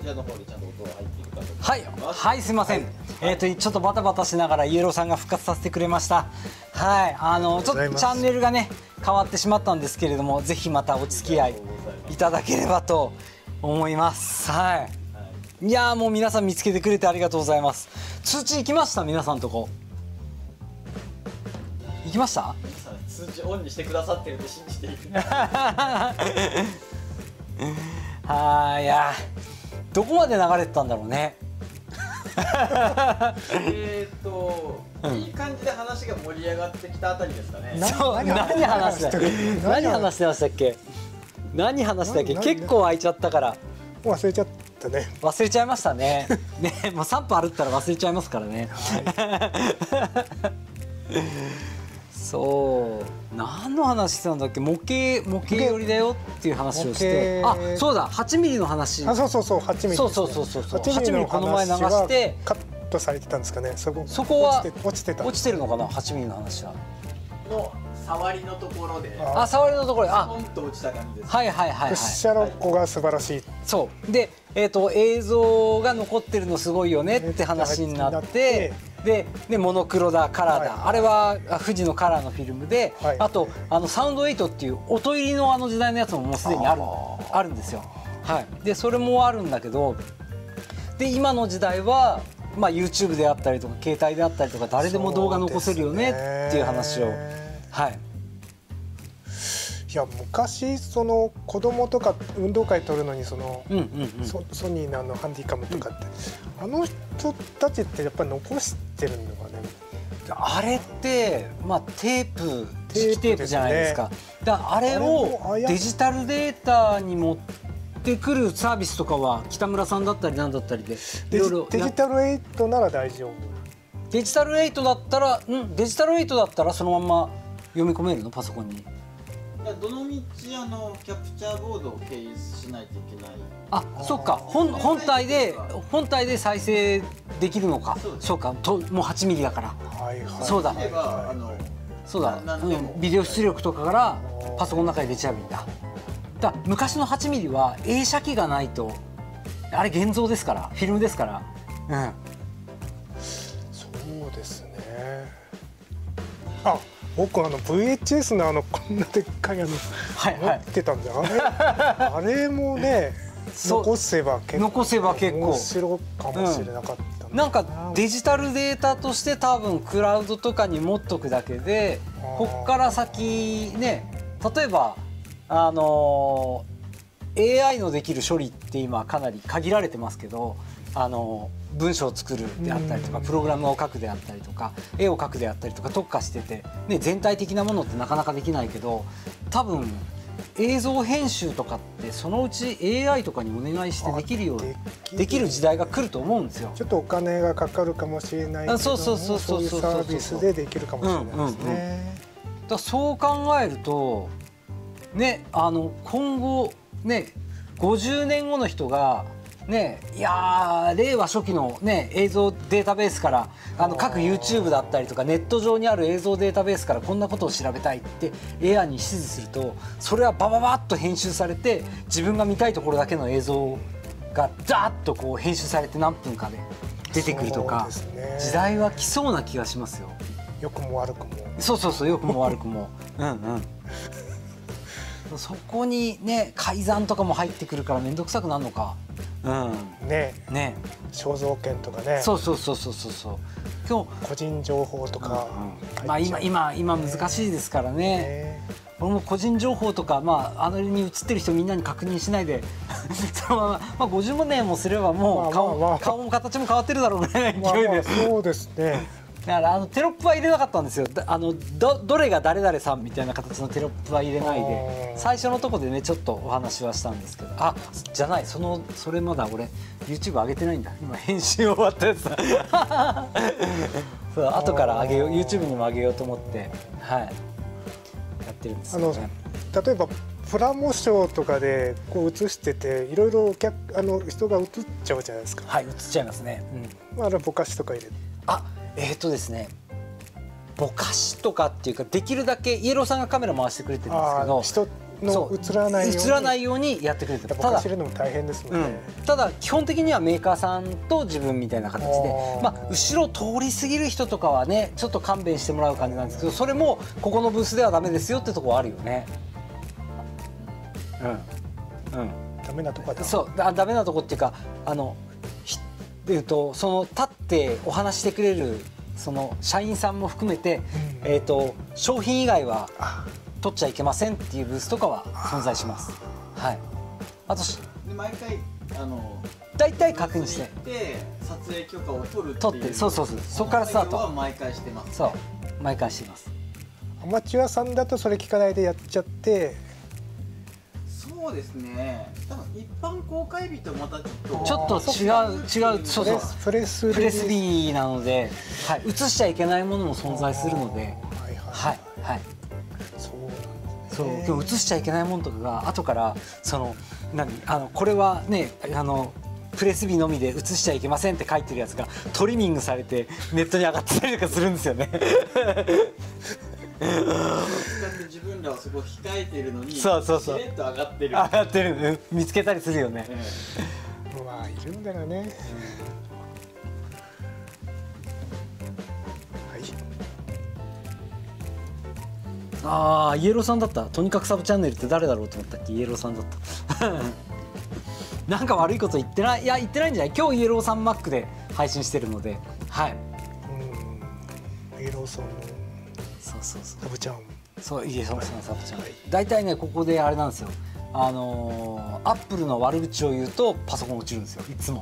ちらの方でちゃんと音が入っているかと思います。 はい、はい、すみません。ちょっとバタバタしながらイエローさんが復活させてくれました。はい、ちょっとチャンネルがね変わってしまったんですけれども、ぜひまたお付き合いいただければと思います。はい。いやー、もう皆さん見つけてくれてありがとうございます。通知行きました？皆さんとこ。行きました？ 通知オンにしてくださってるんで信じている。 はい、いやどこまで流れてたんだろうね。 いい感じで話が盛り上がってきたあたりですかね。 そう、何話してましたっけ？何話したっけ？結構空いちゃったから。 忘れちゃったね。 忘れちゃいましたね。ね、もう3分歩ったら忘れちゃいますからね。そう、何の話してたんだっけ？模型寄りだよっていう話をして、あ、そうだ、8ミリの話。 あ、そう8ミリ。 そう8ミリこの前流してカットされてたんですかね。そこは落ちてるのかな、8ミリの話は。 の触りのところで、 触りのところで、 ポンと落ちた感じです。 はいはい。 屈斜路湖が素晴らしい。 そうで、映像が残ってるのすごいよねって話になって。でモノクロだカラーだ、あれは富士のカラーのフィルムで、あとサウンド8っていう音入りの時代のやつももうすでにあるんですよ。はい、でそれもあるんだけど、で今の時代は、まあ、YouTube であったりとか携帯であったりとか誰でも動画残せるよねっていう話を。はい、 いや昔その子供とか運動会撮るのにソニーのハンディカムとかって、あの人たちってやっぱり残してるのかね。 あれってまあ磁気テープじゃないですか。あれをデジタルデータに持ってくるサービスとかは北村さんだったりなんだったりでデジタル8なら大丈夫。 デジタル8だったらそのまんま読み込めるの、パソコンに。 どのみちキャプチャーボードを経由しないといけない。 あ、そっか、本体で再生できるのか。そうか、もう8ミリだから。そうだ、ビデオ出力とかからパソコンの中に出ちゃうんだ。昔の8ミリは映写機がないと、あれ現像ですから、フィルムですから。 そうですね。僕VHS のこんなでっかい持ってたんで、あれもね残せば結構面白かもしれなかった。 なんかデジタルデータとして多分クラウドとかに持っとくだけで、こっから先ね、例えばAI のできる処理って今かなり限られてますけど、文章を作るであったりとかプログラムを書くであったりとか絵を描くであったりとか特化してて、ね、全体的なものってなかなかできないけど、多分映像編集とかってそのうち AI とかにお願いしてできるようにできる時代が来ると思うんですよ。 ちょっとお金がかかるかもしれないけど、そういうサービスでできるかもしれないですね。 そう考えるとね、今後ね50年後の人がね、いや令和初期の、ね、映像データベースから各 YouTube だったりとかネット上にある映像データベースからこんなことを調べたいって AI に指示すると、それはバババッと編集されて自分が見たいところだけの映像がダーッとこう編集されて何分かで出てくるとか、時代は来そうな気がしますよ。 良くも悪くも。 そう良くも悪くも。そこにね改ざんとかも入ってくるから面倒くさくなるのか。 ね、肖像権とかね。 そう。 今日個人情報とか。 まあ今難しいですからね。俺も個人情報とかに映ってる人みんなに確認しないでそのまま50年もすればもう顔も形も変わってるだろうぐらいの勢いで。 そうですね。 だからテロップは入れなかったんですよ。どれが誰々さんみたいな形のテロップは入れないで、最初のとこでねちょっとお話はしたんですけど、じゃない、それまだ俺 YouTube 上げてないんだ。今編集終わったやつだ。そう、後から上げよう、 YouTube にも上げようと思って、はい、やってるんですよね。 例えばプラモショーとかでこう映してていろいろ人が映っちゃうじゃないですか。 はい、映っちゃいますね。 あれぼかしとか入れて。 ですね、ぼかしとかっていうかできるだけイエローさんがカメラ回してくれてるんですけど、 の映らないように映らないようにやってくれてる。 僕が知るのも大変ですもんね。 ただ基本的にはメーカーさんと自分みたいな形で、まあ、後ろ通り過ぎる人とかはねちょっと勘弁してもらう感じなんですけど、それもここのブースではダメですよってとこはあるよね。 ダメなとこだ。 そうダメなとこっていうかその立ってお話してくれるその社員さんも含めて、商品以外は取っちゃいけませんっていうブースとかは存在します。はい。あとで毎回大体確認して撮影許可を取るっていう、 そうそこからスタートは毎回してます、ね、 そう毎回してます。 アマチュアさんだとそれ聞かないでやっちゃって、 そうですね、多分一般公開日とまたちょっと違うそうプレス日なので、はい、映しちゃいけないものも存在するので、はいはい、そう今日映しちゃいけないものとかが後からこれはねプレス日のみで映しちゃいけませんって書いてるやつがトリミングされてネットに上がってたりとかするんですよね。 自分らはそこ控えてるのにそうしれっと上がってる見つけたりするよね。 まあいるんだよね。はい。 ああイエローさんだった。とにかくサブチャンネルって誰だろうと思ったっけ、イエローさんだった。なんか悪いこと言ってない、いや言ってないんじゃない。今日イエローさんマックで配信してるので、はい。 イエローさんのそうサブチャン、 そうイエローさんのサブチャン、大体ねここであれなんですよ。アップルの悪口を言うとパソコン落ちるんですよいつも。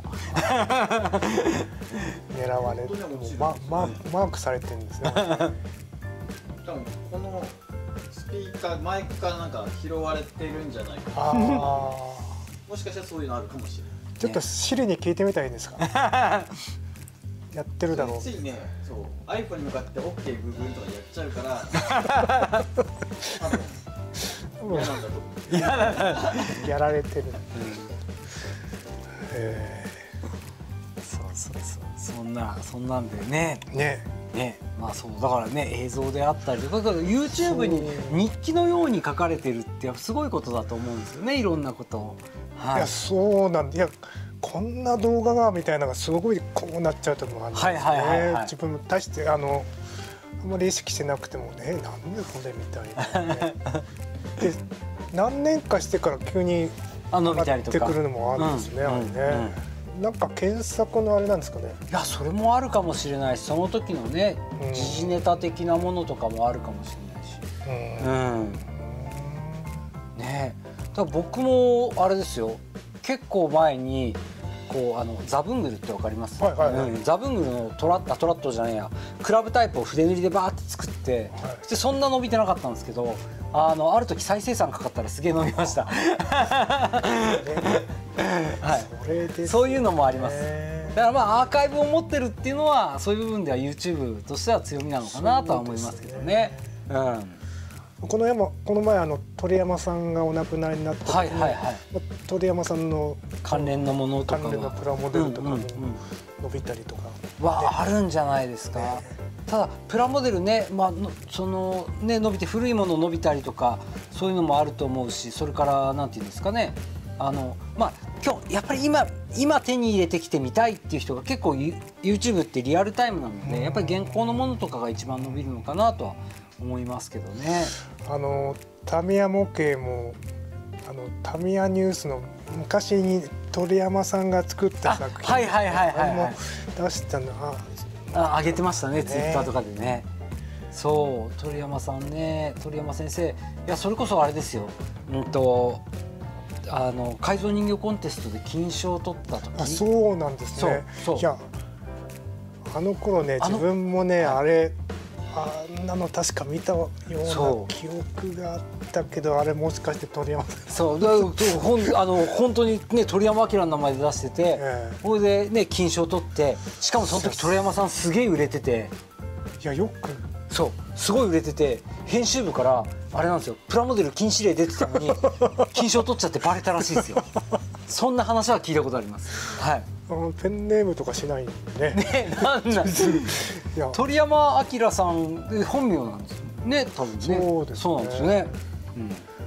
狙われてマークされてるんですね。 多分このスピーカーマイクからなんか拾われてるんじゃないかな。もしかしたらそういうのあるかもしれない。 ちょっとシリに聞いてみたらいいですか。やってるだろう。 ついね、そう iPhone に向かって OK 部分とかやっちゃうから多分嫌なんだと思う。 やられてる。 そんなんでねまあそうだからね映像であったりとか YouTube に日記のように書かれてるってすごいことだと思うんですよね、いろんなことを。 いやそうなんで、いやこんな動画がみたいなのがすごいこうなっちゃうところがあるんですね。自分に対してあんまり意識してなくてもね、なんでこれみたいな、ね、で何年かしてから急に上がってくるのもあるんですね、あれね。なんか検索のあれなんですかね。 いやそれもあるかもしれないし、その時のね時事ネタ的なものとかもあるかもしれないし、ね。だから僕もあれですよ、結構前にこうザブングルってわかります？ザブングルのトラットじゃないや、クラブタイプを筆塗りでバーって作って、でそんな伸びてなかったんですけど、ある時再生産かかったらすげえ伸びました。そういうのもあります。だからまあアーカイブを持ってるっていうのはそういう部分では YouTube としては強みなのかなとは思いますけどね。 この前鳥山さんがお亡くなりになった時に、鳥山さんの関連のものとか関連のプラモデルとかも伸びたりとかはあるんじゃないですか。ただプラモデルね、そのね伸びて古いもの伸びたりとかそういうのもあると思うし、それからなんていうんですかね、今日やっぱり今手に入れてきてみたいっていう人が結構 YouTube ってリアルタイムなので、やっぱり現行のものとかが一番伸びるのかなとは思いますけどね。 タミヤ模型もタミヤニュースの昔に鳥山さんが作った作品、あれも出したの上げてましたね、ツイッターとかでね。そう鳥山さんね、鳥山先生、いやそれこそあれですよ、改造人形コンテストで金賞を取った時。 そうなんですね。いやあの頃ね、自分もね、あんなの確か見たような記憶があったけど、あれもしかして鳥山さん。 本当にね鳥山明の名前で出してて、それでね金賞取って、しかもその時鳥山さんすげえ売れてて、 いやよくすごい売れてて、編集部からあれなんですよ、プラモデル禁止令出てたのに金賞取っちゃってバレたらしいですよ。そんな話は聞いたことあります。はい。 ペンネームとかしないんでね。 鳥山明さん本名なんですよね、多分ね。そうなんですよね。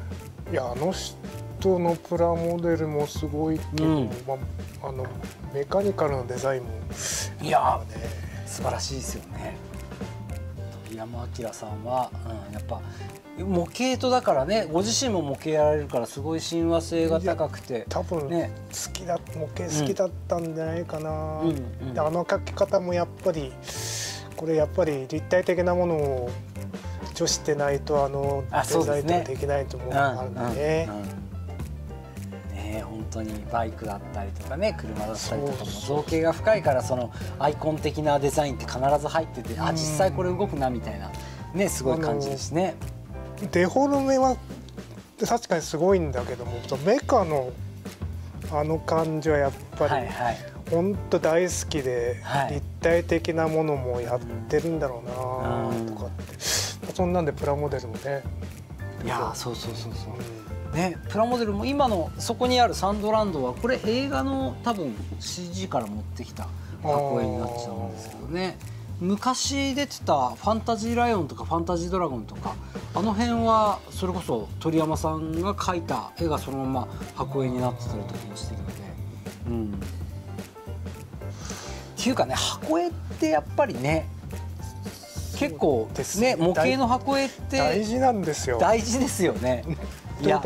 いや、あの人のプラモデルもすごいけど、 うんメカニカルのデザインもいやね、 素晴らしいですよね。鳥山明さんは、やっぱ模型とだからね、ご自身も模型やられるからすごい親和性が高くて、 多分ね、 模型好きだったんじゃないかな、 うんであの描き方もやっぱりこれやっぱり立体的なものを除してないとデザインとかできないと思うのがあるんでね。 ね、本当にバイクだったりとかね、車だったりとかも造形が深いから、そのアイコン的なデザインって必ず入ってて、あ、実際これ動くなみたいなね、すごい感じですね。 デフォルメは確かにすごいんだけども、メカのあの感じはやっぱり本当大好きで、立体的なものもやってるんだろうなとかって、そんなんでプラモデルもね。 いや、そうそうそうそう、ね、プラモデルも今のそこにあるサンドランドはこれ映画の多分 CG から持ってきた箱絵になっちゃうんですけどね。昔出てたファンタジーライオンとかファンタジードラゴンとか、あの辺はそれこそ鳥山さんが描いた絵がそのまま箱絵になってたりとかもしてるので、っていうかね、箱絵ってやっぱりね、結構ね、模型の箱絵って大事なんですよ。 大事ですよね。いや、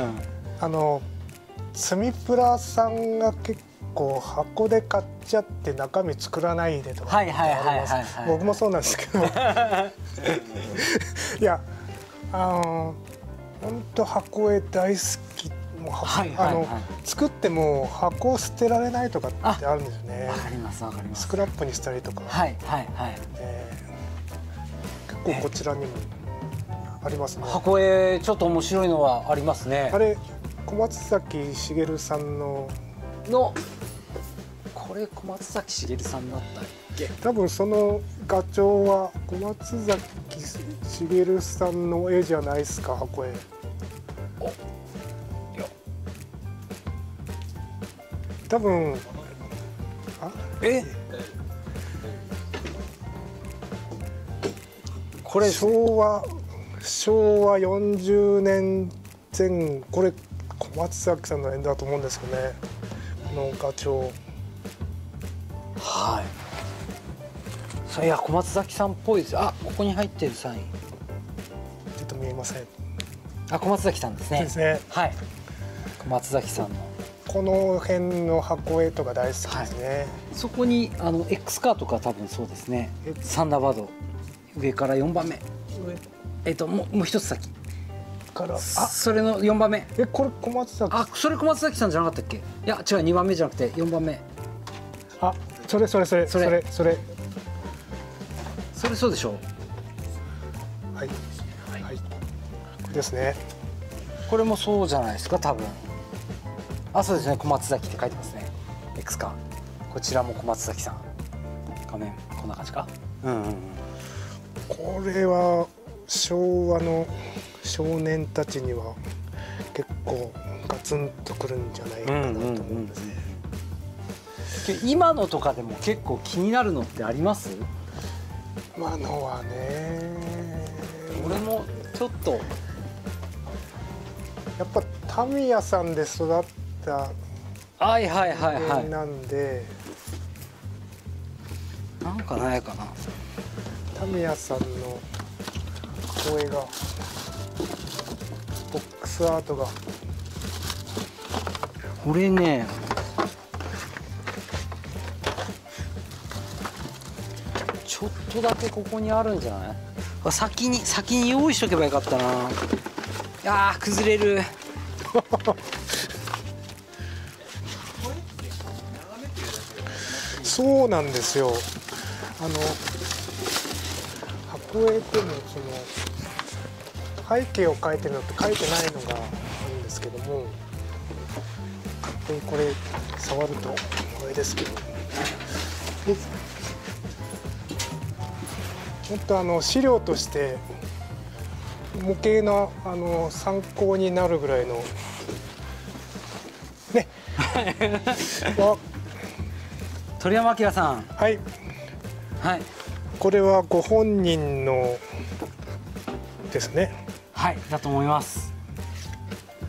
スミプラさんが結構箱で買っちゃって中身作らないでとか、僕もそうなんですけど、いや、本当箱絵大好き。作っても箱を捨てられないとかってあるんですよね。 わかりますわかります。 スクラップにしたりとか。結構こちらにもありますね。 箱絵ちょっと面白いのはありますね。 あれ小松崎しさんのこれ小松崎しさんだったっけ。 多分その画調は小松崎しさんの絵じゃないですか、箱絵。多分これ昭和40年前後、これ小松崎さんの絵だと思うんですよね、この画調。 はい。それ、いや、小松崎さんっぽいです。あ、ここに入ってるサインちょっと見えません。 あ、小松崎さんですね。 そうですね。 はい。小松崎さんのこの辺の箱絵とか大好きですね。 そこにX カーとか多分そうですね。サンダーバード上から4番目。もう一つ先から、 それの4番目。 これ小松崎。 あ、それ小松崎さんじゃなかったっけ。いや違う、2番目じゃなくて4番目。 あ、それそうでしょう。 はいですね。 これもそうじゃないですか、多分。あ、そうですね、小松崎って書いてますね。X カー、こちらも小松崎さん。画面こんな感じか。 これは昭和の少年たちには結構ガツンとくるんじゃないかなと思うんですね。 今のとかでも結構気になるのってあります？ 今のはね、 俺もちょっとやっぱタミヤさんで育った人なんで、 なんかないかな。 タミヤさんの声が、ボックスアートが、 これね、ちょっとだけここにあるんじゃない？先に用意しとけばよかったな。いやー、崩れる。 そうなんですよ。箱絵でもその背景を描いてるのと描いてないのがあるんですけども、勝手にこれ触るとこれですけど、本当資料として模型の参考になるぐらいのね。 鳥山明さん。 はい。 はい。 これはご本人のですね。 はい、だと思います。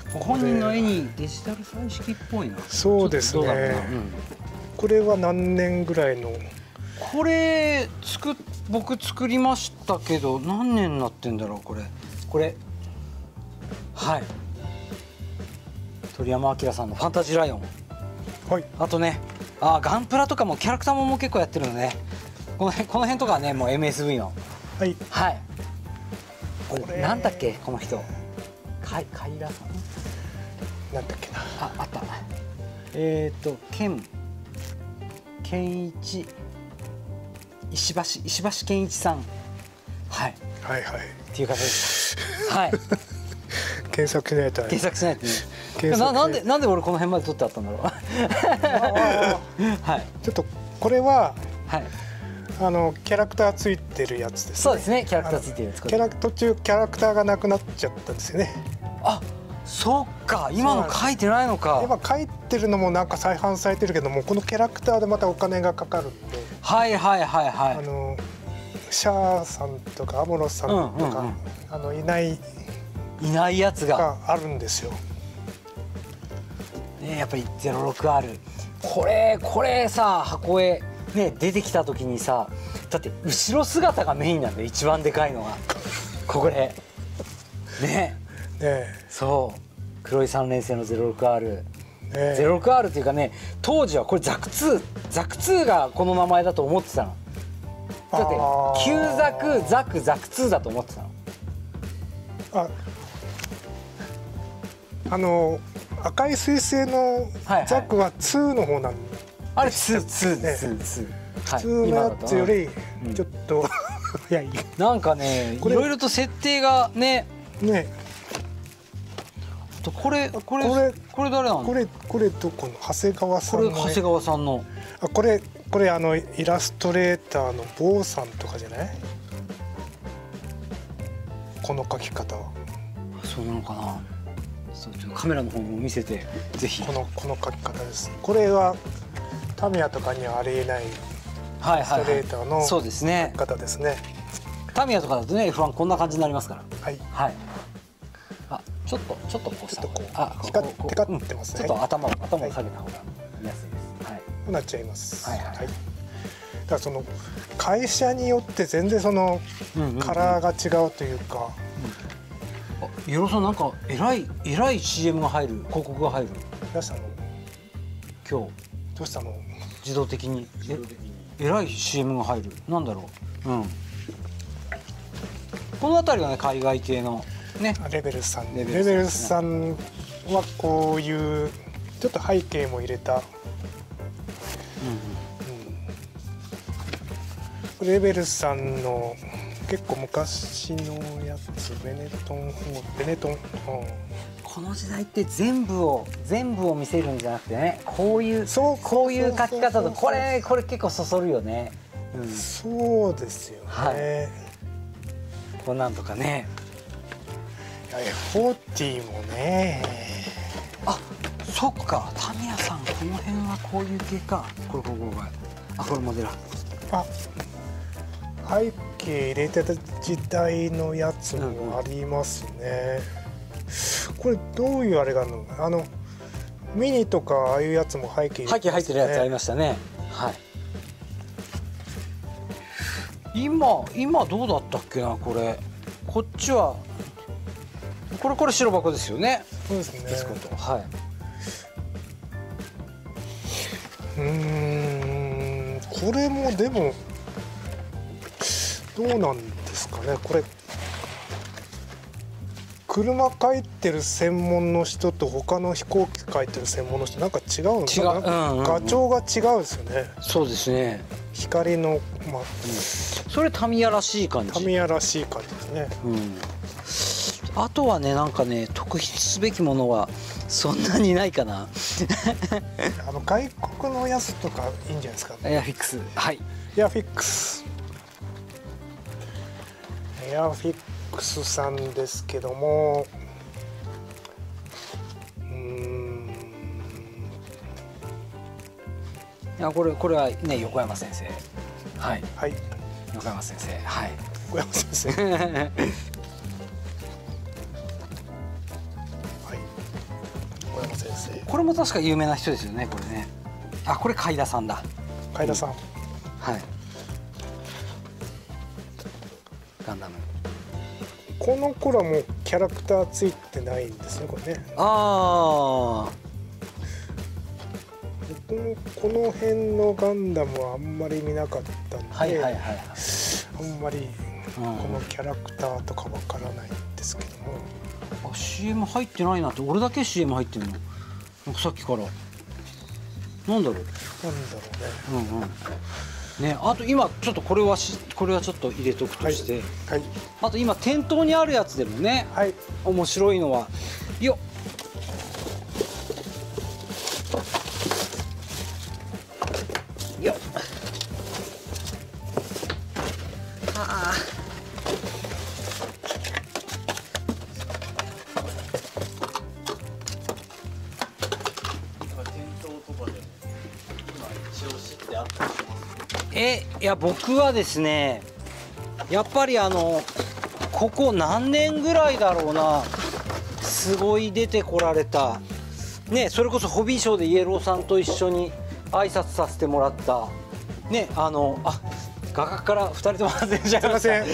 本人の絵にデジタル彩色っぽいな。 そうですね。 どうだろうな、 これは何年ぐらいの？ これ僕作りましたけど何年になってんだろうこれ。はい。鳥山明さんのファンタジーライオン。 はい。 あとね、ガンプラとかもキャラクターも結構やってるのね。この辺とかはねもう MSV の。 はい。 はい。これなんだっけこの人。カイラさん。 なんだっけな。 あった。健一石橋健一さん。はい。 はいはい。 っていう方です。はい。 検索しないと。 検索しないとね。なんで俺この辺まで撮ってあったんだろう。はい。 ちょっとこれははい。 キャラクターついてるやつですね。 そうですね。キャラクターついてるやつ。 途中キャラクターがなくなっちゃったんですよね。 あ、そっか。今の書いてないのか。 今書いてるのもなんか再販されてるけども、このキャラクターでまたお金がかかるんで。 はいはいはいはい。 シャーさんとかアモロさんとか、いないやつがあるんですよ。 ね、やっぱり 06R。これさ箱絵ね出てきた時にさ、だって後ろ姿がメインなんだよ、一番でかいのがこれね。そう黒い3連星の 06R。06R っていうかね、当時はこれザク2がこの名前だと思ってたの。だって旧ザク2だと思ってたの。赤い彗星のザクは2の方なんで、 あれ2です。 普通のやつよりちょっと早い。 なんかね、いろいろと設定がね。これ誰なの？ これどこの長谷川さんの？ これ長谷川さんの。 これイラストレーターの坊さんとかじゃない？この描き方は。 そうなのかな。そう、ちょっとカメラの方も見せてぜひ。 この描き方です。これはタミヤとかにはありえないイラストレーターのそうですね。 方ですね。 タミヤとかだとね F1 こんな感じになりますから。 はい。 はい。ちょっとこうさ、 テカってますね。 ちょっと頭を下げた方が見やすいです。はい。 こうなっちゃいます。 はい。 だからその会社によって全然そのカラーが違うというか。 イエローさんなんかえらい CM が入る、広告が入る。 どうしたの？ 今日。 どうしたの？ 自動的にえらい CM が入る。なんだろう。この辺りはね海外系のね。 レベル3はこういうちょっと背景も入れた。レベル3の結構昔のやつ、ベネトン、 この時代って全部を見せるんじゃなくてね、こういう書き方とこれ結構そそるよね。 そうですよね。 こうなんとかね。 F40もね。 そっか、タミヤさんこの辺はこういう系か。これモデル。 背景入れてた時代のやつもありますね。これどういうあれがあるの？ミニとかああいうやつも背景入ってるやつありましたね。はい。今どうだったっけな、これ。こっちはこれ白箱ですよね。 そうですね。 ディスコと。はい。 これもでもどうなんですかね。これ車描いてる専門の人と他の飛行機描いてる専門の人なんか違うのかな。画調が違うですよね。 そうですね。 光のそれタミヤらしい感じ。 タミヤらしい感じですね。 あとはねなんかね特筆すべきものはそんなにないかな。 外国のやつとかいいんじゃないですか。 エアフィックス。はい。 エアフィックスさんですけども、 いやこれはね横山先生。はい。 はい。 横山先生。はい。 横山先生。はい。 これも確か有名な人ですよねこれね。あ、これ海田さんだ。 海田さん、 はい。ガンダム。 この頃はもうキャラクターついてないんですねこれね。 ああ。 この辺のガンダムはあんまり見なかったんで、 はいはいはいはい。 あんまりこのキャラクターとかわからないんですけども、 あ、CM 入ってないなって。俺だけ CM 入ってるの。なんかさっきから。なんだろう。 なんだろうね。 うんうん。ね、あと今ちょっとこれはちょっと入れとくとして、 はい、 あと今店頭にあるやつでもね、 はい、 面白いのはよっよっあ店頭とかでも今一押しってあったりします？ いや僕はですねやっぱりここ何年ぐらいだろうな、すごい出てこられたね、それこそホビーショーでイエローさんと一緒に挨拶させてもらったね、画角から2人とも外れちゃいました。 すいません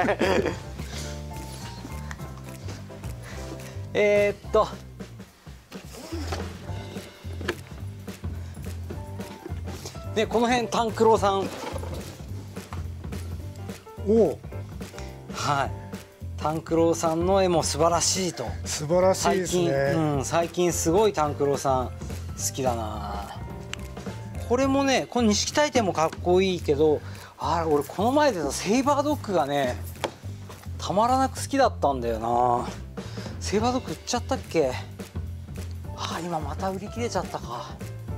ね、この辺炭九郎さん、 おお、 はい、炭九郎さんの絵も素晴らしいと。 素晴らしいですね。 最近すごい炭九郎さん好きだな。これもね、この錦大帝もかっこいいけど、俺この前でさセイバードッグがねたまらなく好きだったんだよな。セイバードッグ売っちゃったっけ？今また売り切れちゃったか。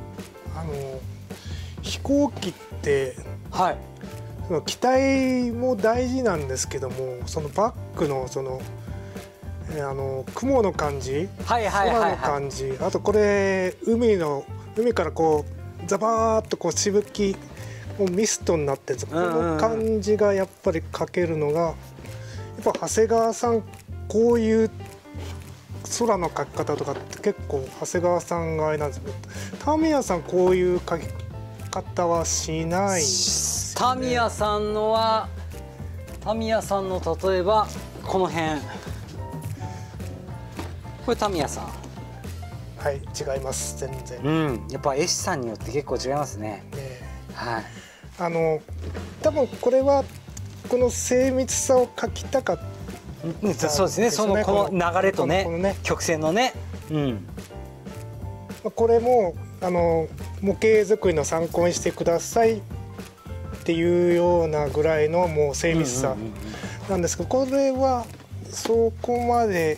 飛行機ってはい、 その機体も大事なんですけども、そのバックのその雲の感じ、 はいはいはいはい、 空の感じ、あとこれ海からこうザバーッとこうしぶき、もうミストになってるんです、この感じがやっぱり描けるのがやっぱ長谷川さん、こういう空の描き方とかって結構長谷川さんがあれなんですけど、タミヤさんこういう描き方はしないんですよね。 タミヤさんの例えばこの辺、これタミヤさん、 はい、違います、全然。 うん、やっぱ絵師さんによって結構違いますね。はい。 多分これはこの精密さを描きたかった、 そうですね。この流れとね、曲線のね、うん。 これも模型作りの参考にしてくださいっていうようなぐらいのもう精密さなんですけど、これはそこまで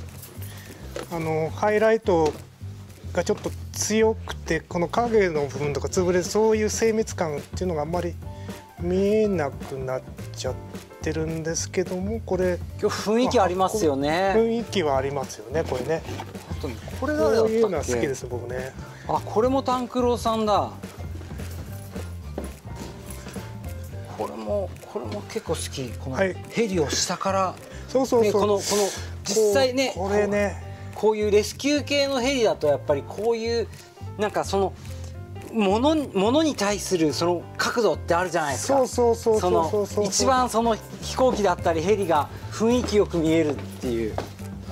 ハイライトがちょっと強くて、この影の部分とか潰れる、そういう精密感っていうのがあんまり見えなくなっちゃってるんですけども、これ今日雰囲気ありますよね。 雰囲気はありますよね、これね。 あとこれ誰だったっけ？ こういうのは好きです僕ね。 これも炭九郎さんだ。これも結構好き。このヘリを下から、 そうそうそう、 この実際ね、 これね、 こういうレスキュー系のヘリだとやっぱりこういうなんかそのものに対するその角度ってあるじゃないですか。そう一番その飛行機だったりヘリが雰囲気よく見えるっていう。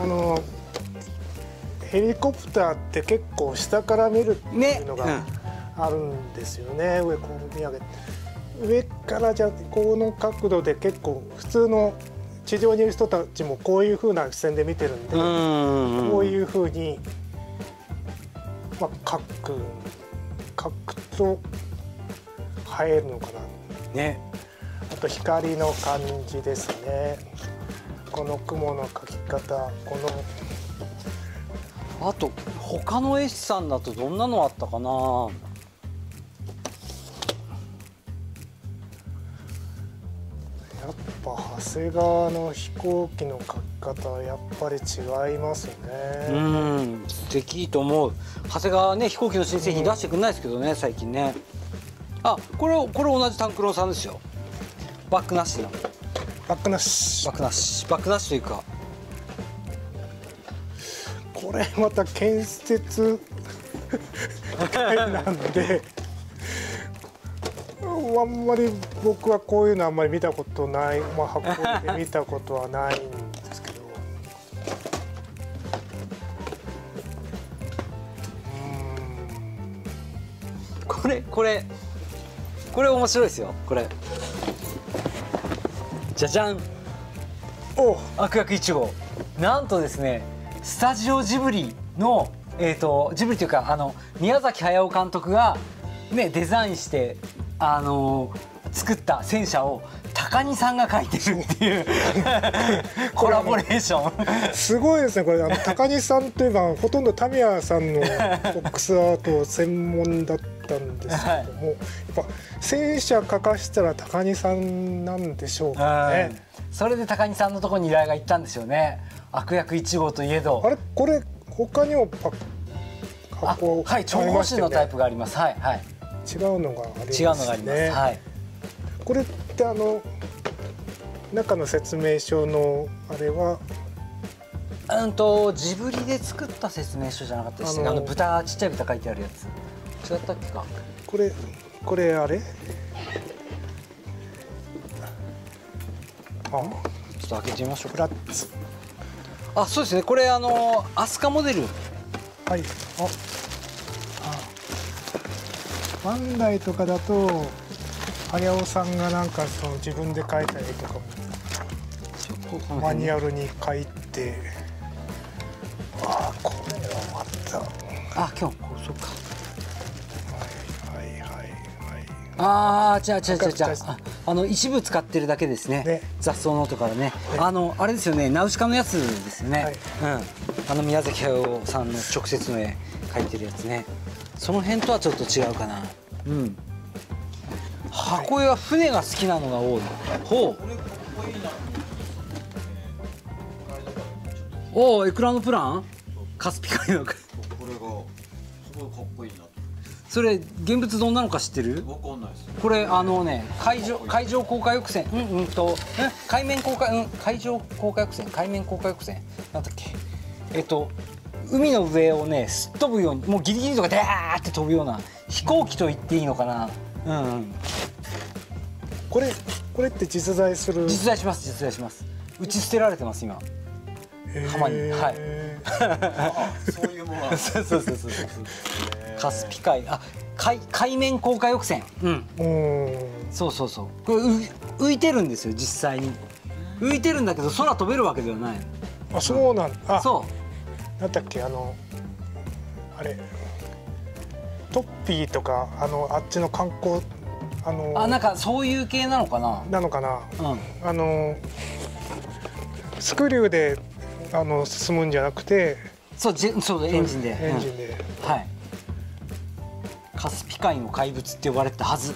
ヘリコプターって結構下から見るっていうのがあるんですよね。上こう見上げて、上からじゃこの角度で結構普通の地上にいる人たちもこういう風な視線で見てるんで、こういう風に描くと映えるのかな。 ね。 あと光の感じですね。この雲の描き方、 あと他の絵師さんだとどんなのあったかな。 やっぱ長谷川の飛行機の描き方はやっぱり違いますよね。 素敵と思う。長谷川ね、飛行機の新製品出してくれないですけどね、最近ね。これ同じ炭九郎さんですよ。バックなしの。 バックなしというか、 これまた建設なんであんまり僕はこういうのあんまり見たことない、まあ、箱で見たことはないんですけどこれ面白いですよ。これじゃじゃん、 お悪役1号、なんとですねスタジオジブリのジブリというか宮崎駿監督がねデザインして作った戦車を高荷さんが描いてるっていうコラボレーションすごいですねこれ。高荷さんといえばほとんどタミヤさんのボックスアート専門だったんですけども、はい、やっぱ戦車描かしたら高荷さんなんでしょうかね。 それで高荷さんのところに依頼が行ったんですよね。悪役1号といえど。 あれこれ他にも箱はい、長方針のタイプがあります。はいはい。 違うのがありますね。 違うのがあります。はい。 これって中の説明書のあれはジブリで作った説明書じゃなかったですね。豚、ちっちゃい豚書いてあるやつ違ったっけか。 これあれちょっと開けてみましょう。 フラッツ。 そうですね。これアスカモデル。 はい。バンダイとかだと駿さんがなんか自分で描いたりとかもマニュアルに書いて、これはまた今日そうか。一部使ってるだけですね。雑草ノートからね。あれですよね。ナウシカのやつですよね。宮崎駿さんの直接の絵描いてるやつね。その辺とはちょっと違うかな。箱絵は船が好きなのが多い。エクラのプラン？カスピ海の。これがすごいかっこいいな。 それ現物どんなのか知ってる？ わかんないです。 これ海上降下抑制海面降下海上降下抑制海面降下抑制なんだっけ海の上をねすっ飛ぶようにもうギリギリとかダーって飛ぶような飛行機と言っていいのかな。 これって実在する？ 実在します。打ち捨てられてます今。浜に。はい。 そういうもの。 そう。カスピ海海面降下抑制。そう。これ浮いてるんですよ実際に。浮いてるんだけど空飛べるわけではない。 そうなんだ。 そう。 なんだっけあれトッピーとかあっちの観光なんかそういう系なのかな。 スクリューで進むんじゃなくて、 そうエンジンで。はい。カスピ海の怪物って呼ばれてたはず。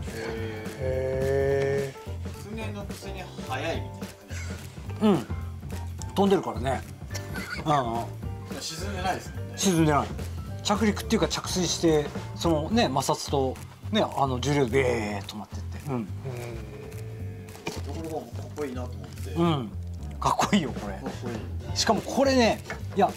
船のくせに速いみたいな。 飛んでるからね。 沈んでないですもんね。 沈んでない。着陸っていうか着水してそのね摩擦とね重量でベーッと止まってって。 ところがかっこいいなと思って。 かっこいいよこれ。しかもこれね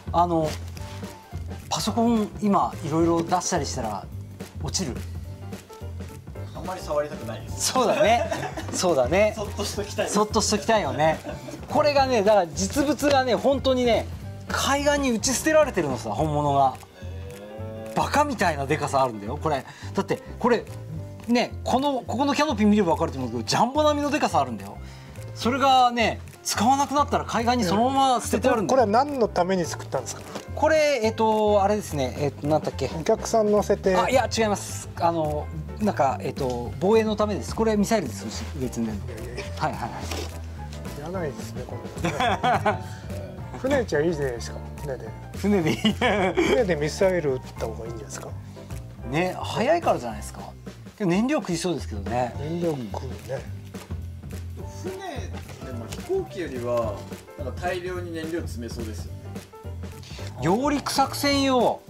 パソコン今いろいろ出したりしたら落ちる。 あんまり触りたくないです。 そうだね。そっとしときたい。 そっとしときたいよね。これがねだから実物がね本当にね海岸に打ち捨てられてるのさ本物が。バカみたいなでかさあるんだよこれ。だってこれねここのキャノピー見れば分かると思うけどジャンボ並みのでかさあるんだよ。それがね使わなくなったら海岸にそのまま捨ててあるんだよ。 これは何のために作ったんですか？ これあれですねなんだっけ。 お客さん乗せて。 いや違います。なんか防衛のためです。これミサイルです別に。はい。 いらないですねこれ。船じゃいいじゃないですか。船でいい。船でミサイル撃った方がいいんじゃないですか。 ね早いからじゃないですか。燃料食いそうですけどね。 燃料食うね。 船でも飛行機よりはなんか大量に燃料詰めそうですよね。 揚陸作戦用。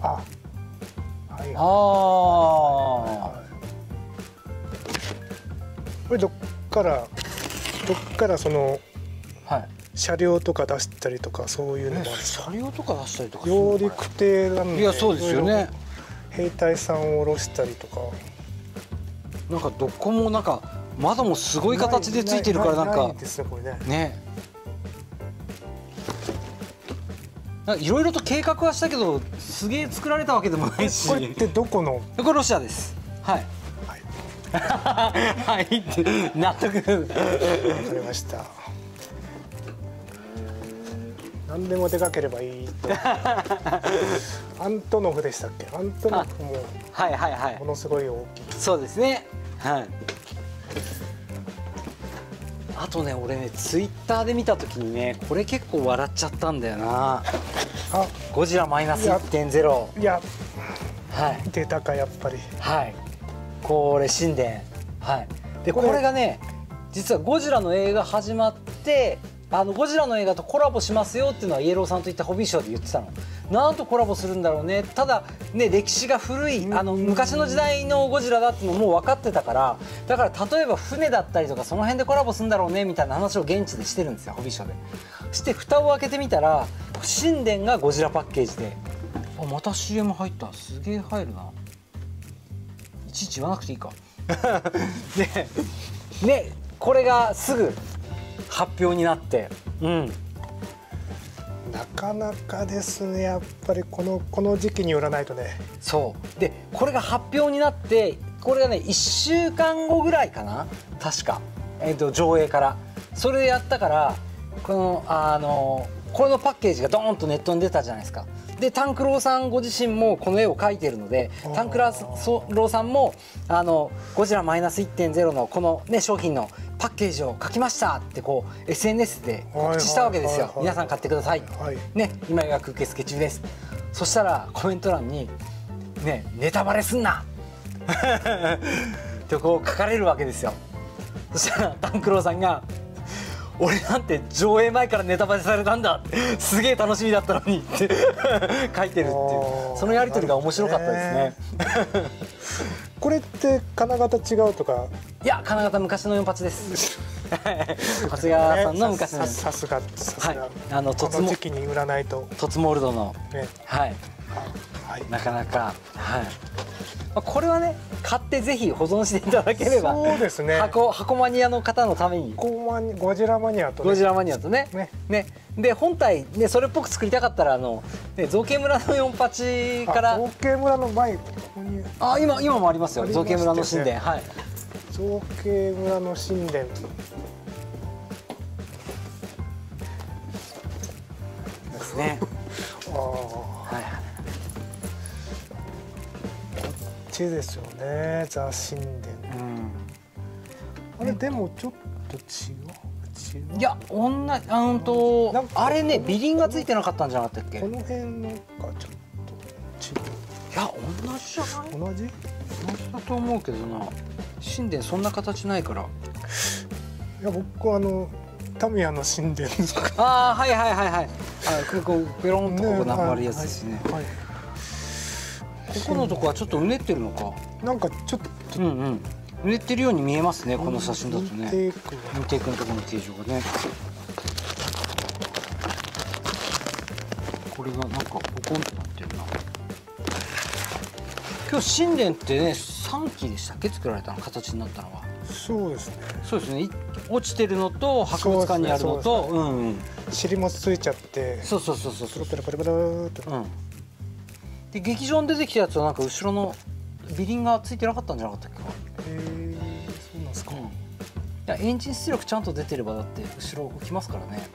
これどっからその車両とか出したりとかそういうのもあるんですか？ 車両とか出したりとか。 揚陸艇なんで。 いやそうですよね。 兵隊さんを下ろしたりとか、 なんかどこもなんか窓もすごい形でついてるからなんかないですねこれね。 ね、なんかいろいろと計画はしたけどすげえ作られたわけでもないし。 これってどこの？ これロシアです。はい。はいって納得。 わかりました。何でもでかければいいと。アントノフでしたっけ？アントノフもはいはいはい。 ものすごい大きい。 そうですね。はい。あとね、俺ね、ツイッターで見たときにね、これ結構笑っちゃったんだよな。 あ、 ゴジラマイナス 1.0。 いや、 はい。 出たかやっぱり。 はい。これ神殿。はい。で、これがね、実はゴジラの映画始まって、ゴジラの映画とコラボしますよっていうのはイエローさんといったホビーショーで言ってたの。なんとコラボするんだろうね。ただね、歴史が古い昔の時代のゴジラだっていうのもう分かってたから、だから例えば船だったりとかその辺でコラボするんだろうねみたいな話を現地でしてるんですよ、ホビーショーで。して蓋を開けてみたら神殿がゴジラパッケージで、あ、また CM 入った。すげえ入るな。いちいち言わなくていいか。でね、これがすぐ発表になって、うん、 なかなかですね、やっぱりこの時期に売らないとね。 そうで、これが発表になって、これがね1週間後ぐらいかな確か、上映からそれでやったから、このパッケージがドーンとネットに出たじゃないですか。でタンクローさんご自身もこの絵を描いてるので、タンクローさんもゴジラマイナス 1.0 のこの、ね、商品のパッケージを描きましたってこう SNS で告知したわけですよ。皆さん買ってください、 はい、 ね、今予約受付中です。そしたらコメント欄に「ね、ネタバレすんな!」ってこう書かれるわけですよ。そしたらタンクローさんが「俺なんて上映前からネタバレされたんだ、すげえ楽しみだったのに」って書いてるっていう、そのやり取りが面白かったですね。 これって金型違うとか？ いや、金型昔の48です。長谷川さんの昔の、 さすが、 はい、 この時期に売らないと。 トツモールドの、 ね、 はい、 はい、 なかなか、はい、これはね、買ってぜひ保存していただければ。 そうですね。 箱マニアの方のために。 ゴジラマニアとね。 ゴジラマニアとね。ね。で本体ね、それっぽく作りたかったらね、造形村の48から。 造形村の前ここに。 今もありますよ。造形村の神殿。はい。 造形村の神殿。 ですね。はいはい。 ですよね、ザ神殿、あれでもちょっと違う。 いや、あれね、ビリンがついてなかったんじゃなかったっけ。 この辺のがちょっと違う。 いや、同じじゃない。 同じだと思うけどな。神殿そんな形ないから。 いや、僕タミヤの神殿。 ああ、はいはいはいはい。こうペロンとこうなるやつですね。ここのとこはちょっとうねってるのか。 なんかちょっと。 うねってるように見えますね、この写真だとね。インテークのところの形状がね。これがなんかボコンとなってるな。今日神殿ってね、3基でしたっけ、作られたの、形になったのは。 そうですね。 そうですね。落ちてるのと博物館にあるのと、 尻もついちゃって。 そう。 ペラペラペラって。 で劇場に出てきたやつはなんか後ろのビリンがついてなかったんじゃなかったっけか。 そうなんですか。 いや、エンジン出力ちゃんと出てればだって後ろ浮きますからね。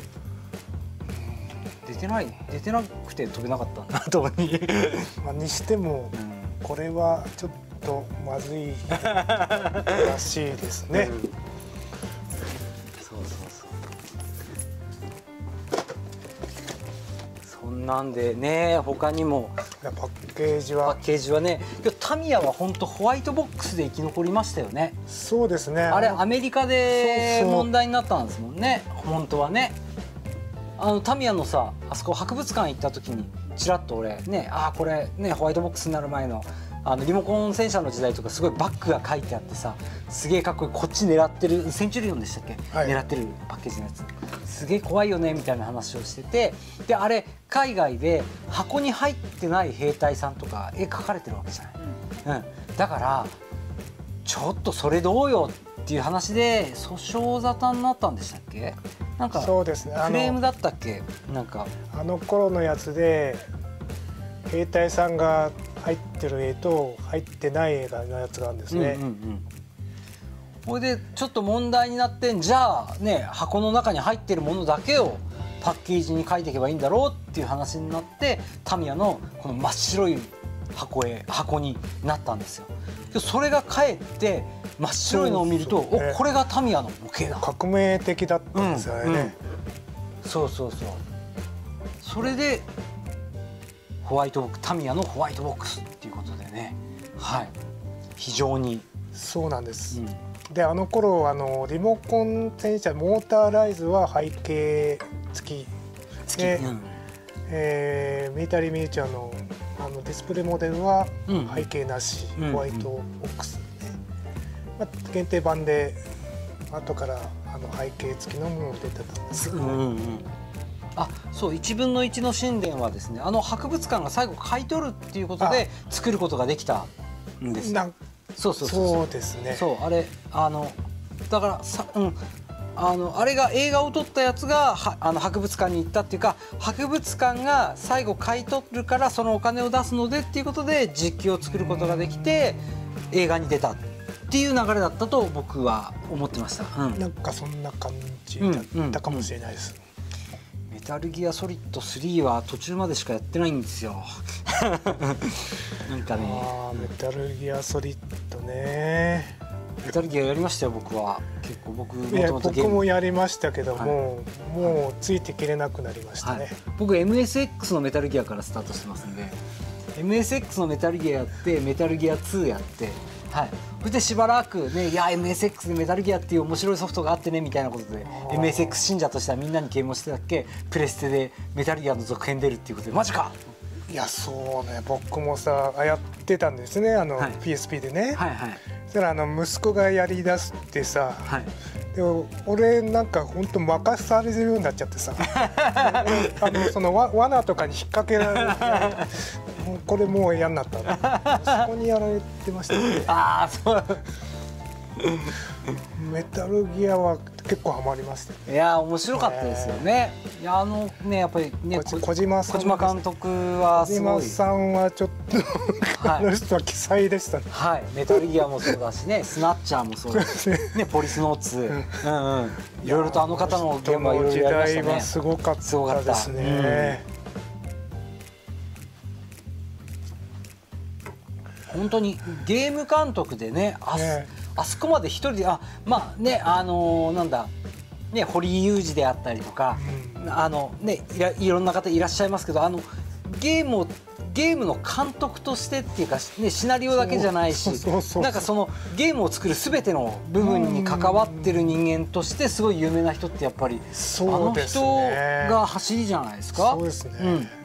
出てなくて飛べなかったんだと思うに。 にしてもこれはちょっとまずいらしいですね。 そう。そんなんでね、他にもパッケージはね、タミヤは本当ホワイトボックスで生き残りましたよね。 そうですね。 あれアメリカで問題になったんですもんね、本当はね。タミヤのさ、あそこ博物館行った時にちらっと俺ね、これねホワイトボックスになる前のリモコン戦車の時代とかすごいバッグが書いてあってさ、すげえかっこいい、こっち狙ってるセンチュリオンでしたっけ、 はい、 狙ってるパッケージのやつすげえ怖いよねみたいな話をしてて、であれ海外で箱に入ってない兵隊さんとか絵描かれてるわけじゃない、だからちょっとそれどうよっていう話で訴訟沙汰になったんでしたっけ、なんかそうですね、 クレームだったっけ、なんかあの頃のやつで兵隊さんが入ってる絵と入ってない絵のやつがあるんですね。 これでちょっと問題になって、じゃあね箱の中に入ってるものだけをパッケージに書いていけばいいんだろうっていう話になって、タミヤのこの真っ白い箱になったんですよ。それがかえって真っ白いのを見ると、お、これがタミヤの模型だ、 革命的だったんですよね。 そうそれでタミヤのホワイトボックスっていうことでね、はい、非常にそうなんです、であの頃リモコン戦車モーターライズは背景付きで、ミリタリーミニチュアのディスプレイモデルは背景なし、ホワイトボックス、限定版で後から背景付きのもの出てたんですけど、 あ、そう1分の1の神殿はですね、博物館が最後買い取るっていうことで作ることができたんです。そうですね。 そうあれだからさ、あれが映画を撮ったやつが博物館に行ったっていうか、博物館が最後買い取るからそのお金を出すのでっていうことで実機を作ることができて映画に出たっていう流れだったと僕は思ってました。 なんかそんな感じだったかもしれないです。 メタルギアソリッド3は途中までしかやってないんですよ。なんかね。 メタルギアソリッドね。 メタルギアやりましたよ僕は。結構僕もやりましたけども、もうついてきれなくなりましたね。 僕 MSX のメタルギアからスタートしてますんで、MSX のメタルギアやってメタルギア2やって。はい、そしてしばらくね、いや MSX でメタルギアっていう面白いソフトがあってねみたいなことで MSX 信者としてはみんなに啓蒙してたっけ、プレステでメタルギアの続編出るっていうことでマジか。 いやそうね、僕もさやってたんですね、PSP でね。そしたら息子がやりだしてさ、でも俺なんか本当任されるようになっちゃってさその罠とかに引っ掛けられてこれもう嫌になったそこにやられてましたね。 ああそうメタルギアは結構ハマりました。 いや面白かったですよね。いやねやっぱりね小島監督はすごい。 小島さんはちょっとあの人は奇才でしたね。 はい、メタルギアもそうだしね、スナッチャーもそうだしね、ポリスノーツ、いろいろとあの方の現場いろいろやりましたね。 時代はすごかったですね。 本当にゲーム監督でね、あそこまで一人でまあねなんだね、堀井雄二であったりとか、ねいろんな方いらっしゃいますけど、ゲームの監督としてっていうか、ね、シナリオだけじゃないし、なんかそのゲームを作る全ての部分に関わってる人間としてすごい有名な人ってやっぱりあの人が走りじゃないですか。 そうですね。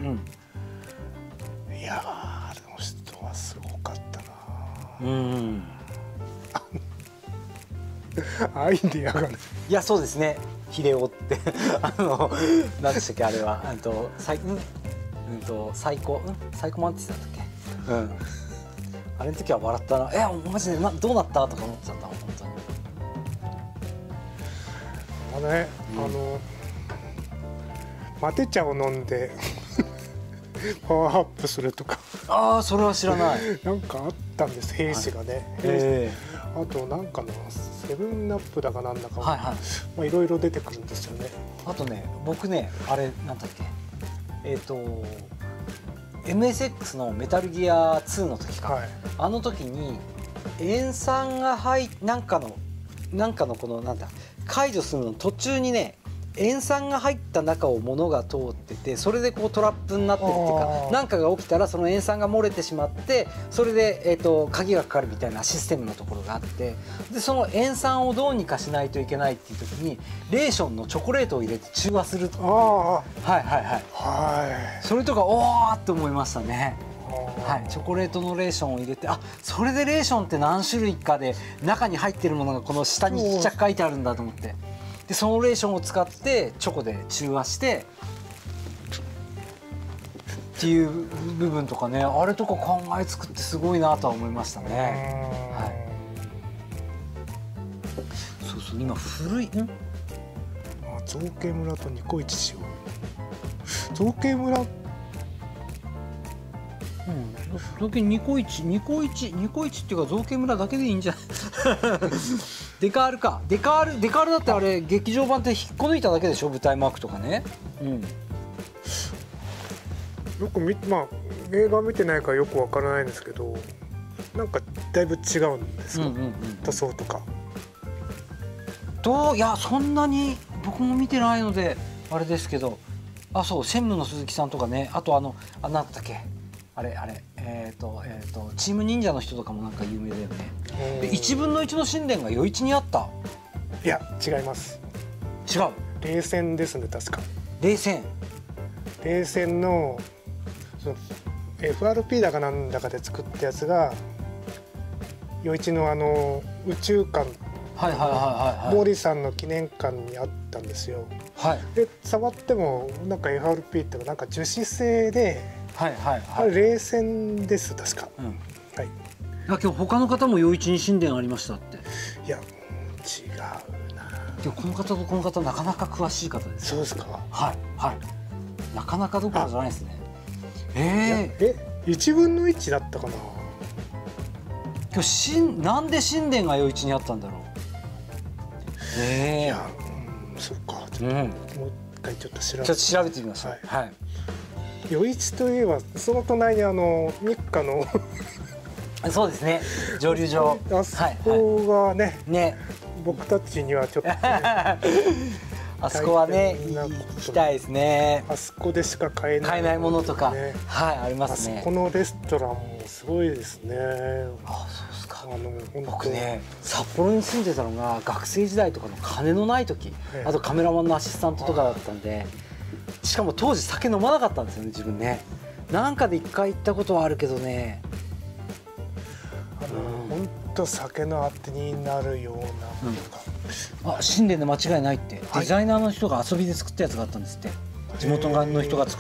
いやあの人はすごかったな。アイデアがね。 いやそうですね。秀夫って何でしたっけあれはサイコマンティスだったっけ。あれの時は笑ったな。マジでどうなったとか思っちゃった本当に。 マテ茶を飲んでパワーアップするとか。 ああそれは知らない。 なんかあったんです兵士がね。あとなんかのセブンアップだかなんだか、まあいろいろ出てくるんですよね。 あとね僕ねあれなんだっけMSX のメタルギア2の時か、あの時に塩酸がなんかのこのなんだ解除するの途中にね塩酸が入った中を物が通ってて、それでこうトラップになってるっていうか、何かが起きたらその塩酸が漏れてしまって、それで鍵がかかるみたいなシステムのところがあって、でその塩酸をどうにかしないといけないっていう時にレーションのチョコレートを入れて中和するっていう、それとかおーって思いましたね。 はい、チョコレートのレーションを入れて、あ、それでレーションって何種類かで中に入ってるものがこの下にちっちゃく書いてあるんだと思って、でそのレーションを使ってチョコで中和してっていう部分とかね、あれとか考えつくってすごいなとは思いましたね。はい、そうそう、今古い造形村とニコイチしよう。造形村、 造形ニコイチっていうか造形村だけでいいんじゃないデカールか、デカールだってあれ劇場版って引っこ抜いただけでしょ、舞台マークとかね。 よくまあ映画見てないからよくわからないんですけど、なんかだいぶ違うんですか、塗装とか。 いやそんなに僕も見てないのであれですけど、あ、そう、専務の鈴木さんとかね、あとなんだったっけ、あれチーム忍者の人とかもなんか有名だよね。で1分の1の神殿が余市にあった。 いや違います。 違う、 冷戦ですね、確か。 冷戦のその FRP だかなんだかで作ったやつが余市の宇宙館、毛利さんの記念館にあったんですよ。で触ってもなんか FRP ってなんか樹脂製で、あれ冷戦です確か。はい。今日他の方も余市に神殿ありましたって。 いや違うな。 でもこの方とこの方なかなか詳しい方です。 そうですか。 はい、なかなかどころじゃないですね。 1分の1だったかな。 今日なんで神殿が余市にあったんだろう。 いや、そうか。ちょっともう一回ちょっと調べてみましょう。はい。 余市といえばその隣に日課のそうですね、蒸留所、 あそこがね、僕たちにはちょっとあそこはね行きたいですね。 あそこでしか買えないものとか、ありますね。 あそこのレストランもすごいですね。 あ、そうですか。 僕ね、札幌に住んでたのが学生時代とかの金のない時、あとカメラマンのアシスタントとかだったんで、しかも当時酒飲まなかったんですよね、自分ね。なんかで一回行ったことはあるけどね、 本当酒のあてになるような、 神殿で間違いないって、デザイナーの人が遊びで作ったやつがあったんですって。地元の人が作った。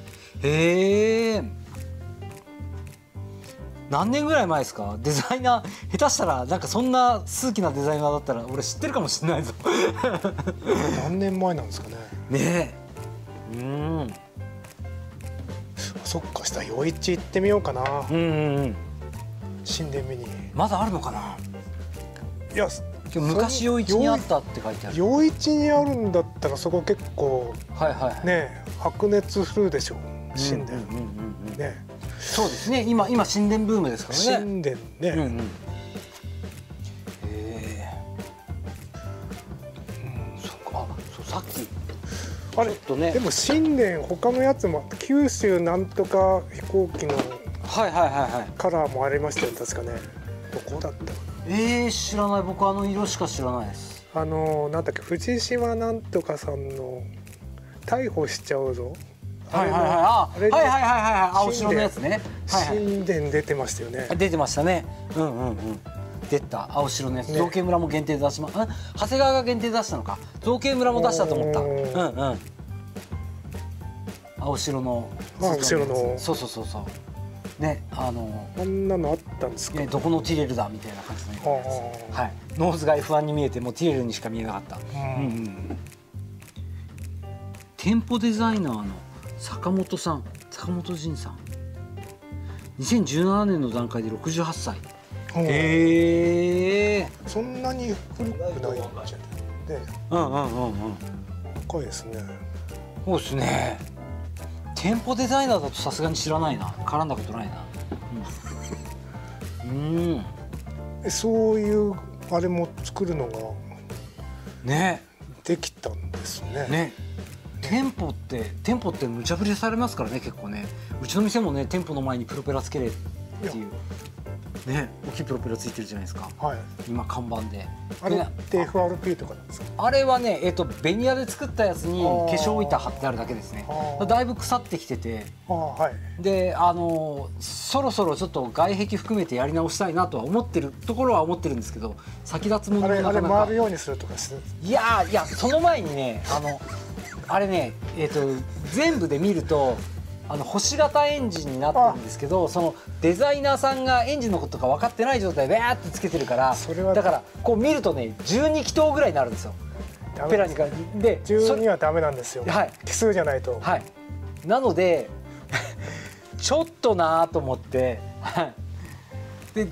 何年ぐらい前ですか？デザイナー下手したらなんかそんな数奇なデザイナーだったら俺知ってるかもしれないぞ何年前なんですかね。 ねえ、 そっか、したら余市行ってみようかな。神殿見に。まだあるのかな。 いや昔余市にあったって書いてある。 余市にあるんだったらそこ結構ね白熱するでしょ、神殿ね。 そうですね、今神殿ブームですからね。 神殿ね。 さっきあれでも神殿他のやつも九州なんとか飛行機のカラーもありましたよ確かね。どこだったかな。知らない。僕色しか知らないです。 なんだっけ、藤島なんとかさんの逮捕しちゃうぞ。 青白のやつね。 神殿出てましたよね。 出てましたね。出た青白のやつ。造形村も限定で出しま、長谷川が限定で出したのか。造形村も出したと思った。青白の。そうね、あんなのあったんですか。 どこのティレルだみたいな感じのやつ。ノーズが F1 に見えてもうティレルにしか見えなかった。店舗デザイナーの坂本仁さん、2017年の段階で68歳。 そんなに古くないんじゃない。若いですね。 そうですね。店舗デザイナーだとさすがに知らないな。絡んだことないな。 そういうあれも作るのがねできたんですね。 店舗って無茶ぶりされますからね、結構ね。うちの店もね、店舗の前にプロペラつけれっていう。 ね、大きいプロペラついてるじゃないですか。 はい。 今看板で。 あれって FRP とかなんですか？ あれはね、ベニヤで作ったやつに化粧板貼ってあるだけですね。だいぶ腐ってきてて、 はい。 で、そろそろちょっと外壁含めてやり直したいなとは思ってるところは思ってるんですけど、先立つものもなかなか。 あれ回るようにするとかする？ いやその前にね、あれね、全部で見ると。星型エンジンになってるんですけど、そのデザイナーさんがエンジンのことが分かってない状態でバーってつけてるから、だからこう見るとね12気筒ぐらいになるんですよ。ペラにかで 12はダメなんですよ。 はい。 奇数じゃないと。 はい。なのでちょっとなと思って、で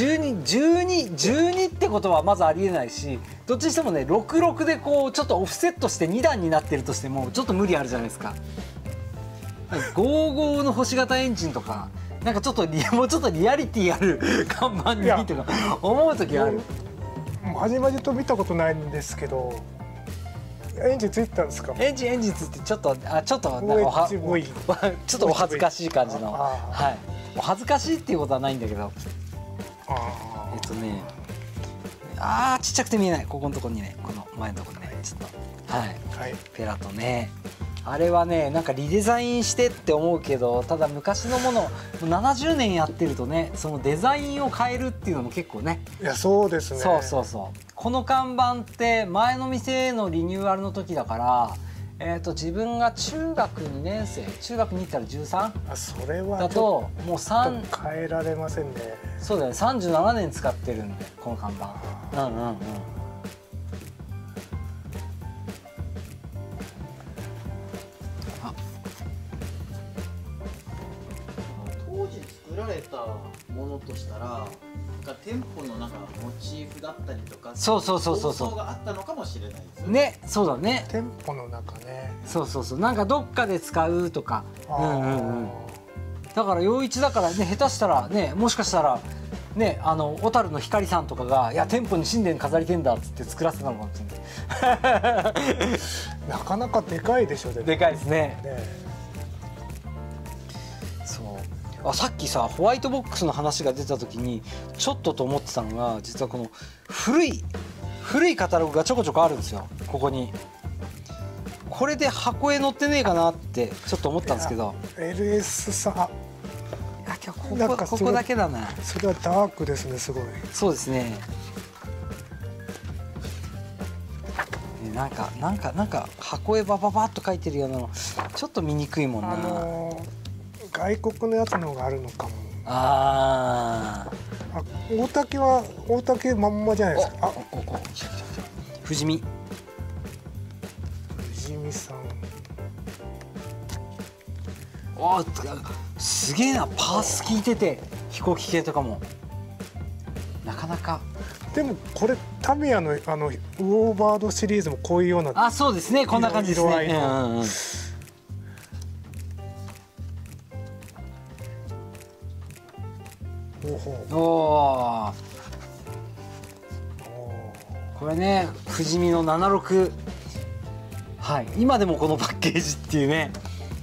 12ってことはまずありえないし、どっちにしてもね66でこうちょっとオフセットして2段になってるとしてもちょっと無理あるじゃないですか。55の星型エンジンとかなんかちょっともうちょっとリアリティある看板にとか思う時ある。 まじまじと見たことないんですけど、エンジンついてたんですか？ エンジンついてちょっとなんかちょっとお恥ずかしい感じの、はい、お恥ずかしいっていうことはないんだけど、ちっちゃくて見えない、ここのところにね、この前のところね、ちょっとはい、ペラとね。あれはね、なんかリデザインしてって思うけど、ただ昔のもの70年やってるとね、そのデザインを変えるっていうのも結構ね。 いや、そうですね。 そうこの看板って前の店のリニューアルの時だから、自分が中学2年生、中学に行ったら 13? それはだともう変えられませんね。 そうだよね、37年使ってるんでこの看板。 当時作られたものとしたら、店舗のなんかモチーフだったりとか、 そう構想があったのかもしれないですよね。そうだね。 店舗の中ね。 そうなんかどっかで使うとか。だから陽一だからね、下手したらね、もしかしたらね、小樽の光さんとかがいや店舗に神殿飾りてんだっつって作らせたのかもしれない。 なかなかでかいでしょ。 でかいですね。さっきさホワイトボックスの話が出た時にちょっとと思ってたのが、実はこの古いカタログがちょこちょこあるんですよ、ここに。これで箱絵載ってねえかなってちょっと思ったんですけど、 LS さん、 今日ここだけだな。 それはダークですね、すごい。 そうですね。なんか箱絵バババッと書いてるようなのちょっと見にくいもんな。 外国のやつの方があるのかも。大竹まんまじゃないですか。 富美さん。 すげえな、パース効いてて飛行機系とかもなかなか。 でもこれタミヤのウォーバードシリーズもこういうような。 そうですね、こんな感じですね。これね、富士見の76、はい、今でもこのパッケージっていうね。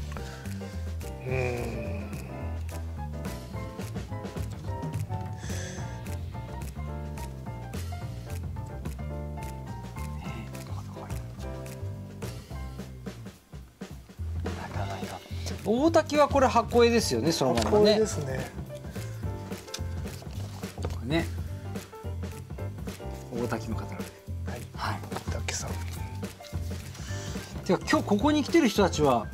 大滝はこれ箱絵ですよね、そのままね。 箱絵ですね。 ね、大滝の方で、 はい、大滝さん。 てか今日ここに来てる人たちは、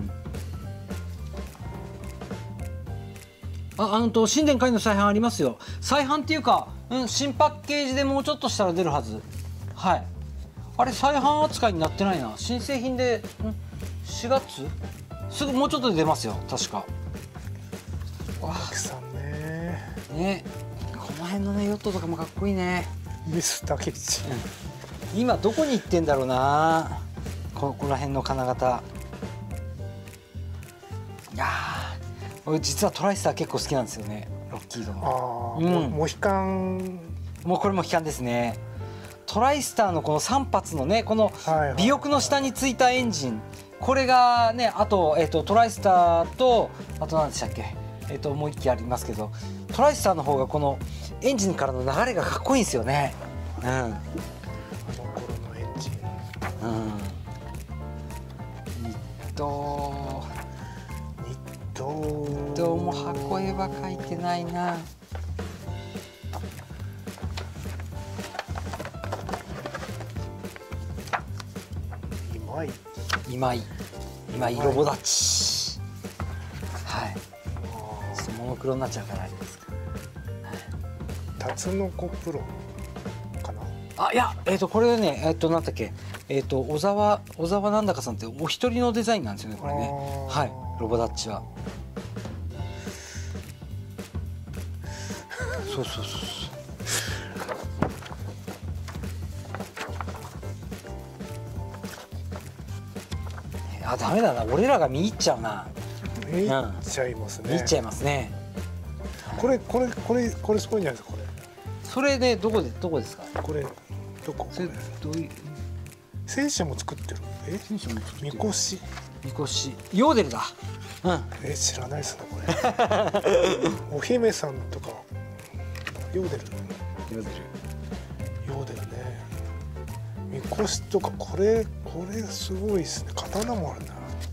神殿会の再販ありますよ。再販っていうか、新パッケージでもうちょっとしたら出るはず。はい。あれ再販扱いになってないな。新製品で4月すぐもうちょっとで出ますよ、確か。 大滝さんね。 ね。この辺のねヨットとかもかっこいいね。 ミス竹内、 今どこに行ってんだろうな、ここら辺の金型。いや俺実はトライスター結構好きなんですよね、ロッキードの。 モヒカン。 もうこれモヒカンですね。トライスターのこの3発のね、この尾翼の下についたエンジン、これがね、あと、トライスターとあと何でしたっけ、もう1機ありますけど、 トライスターの方がこのエンジンからの流れがかっこいいんですよね。うん。 あの頃のエンジン。 うん。ニットも箱絵は描いてないな。今井ロボダッチ。はい。ちょっとモノクロになっちゃうからあれですか。 タツノコプロかな。 あ、いや、これね、なんだっけ、小沢なんだかさんってお一人のデザインなんですよね、これね。はい、ロボダッチは。そう。あ、ダメだな、俺らが見入っちゃうな。 見入っちゃいますね。 見入っちゃいますね。 これすごいんじゃないですか、これ。 それでどこですか。 これどこ。 それどういう。 戦車も作ってる。 戦車も作ってる。 みこし。 ヨーデルだ。うん。 知らないですねこれ。お姫さんとか。ヨーデルね。みこしとかこれすごいですね。刀もあるな。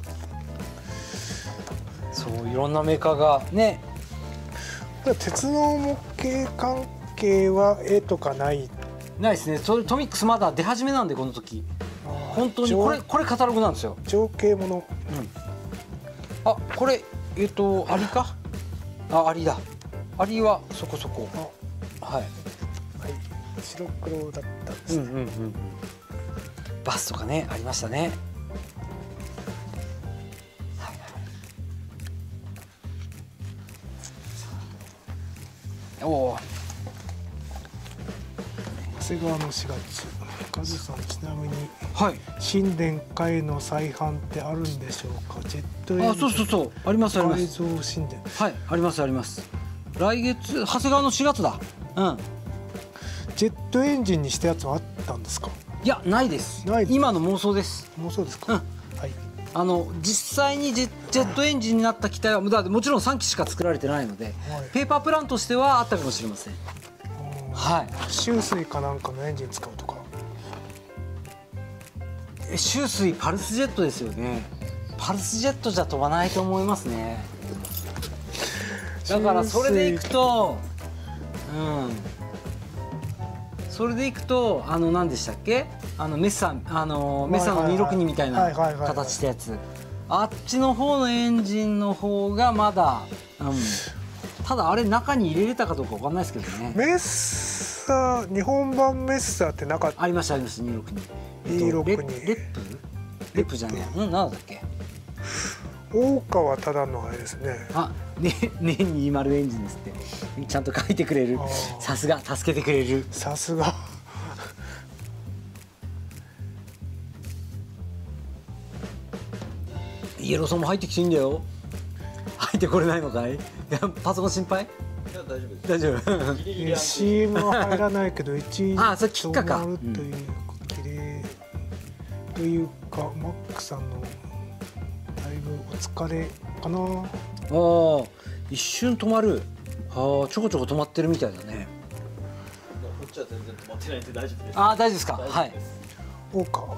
そういろんなメーカーがね。 鉄道模型関係は絵とかないですね。それトミックスまだ出始めなんでこの時。本当にこれカタログなんですよ。 情景もの。 あ、これアリか。アリだ。アリはそこそこ。はい。 白黒だったんですね。 バスとかねありましたね。おお。 長谷川の4月。カズさん、ちなみに、 はい、 新電化の再販ってあるんでしょうか。ジェットエンジン。 そうあります。 改造新電。 はい、あります。来月長谷川の4月だ。うん。 ジェットエンジンにしたやつはあったんですか。 いや、ないです。今の妄想です。 妄想ですか。はい。 実際にジェットエンジンになった機体はもちろん3機しか作られてないので、ペーパープランとしてはあったかもしれません。はい。 周水かなんかのエンジン使うとか。 周水パルスジェットですよね。パルスジェットじゃ飛ばないと思いますね。だからそれでいくと、何でしたっけ、メッサの262みたいな形したやつ、あっちの方のエンジンの方がまだ、ただあれ中に入れれたかどうかわかんないですけどね。 メッサ日本版メッサってなかった。 ありました262。レップじゃねえ。なんだっけ。 大川ただのあれですね。 年20エンジンですってちゃんと書いてくれる。さすが助けてくれる。 さすが。 イエローソンも入ってきていいんだよ。入ってこれないのかい。パソコン心配。 いや大丈夫です。 大丈夫。 CM は入らないけどそれキッカか。 という綺麗というかマックさんのだいぶお疲れかな。 一瞬止まる。ちょこちょこ止まってるみたいだね。 こっちは全然止まってないんで大丈夫です。 大丈夫ですか。はい。 大川。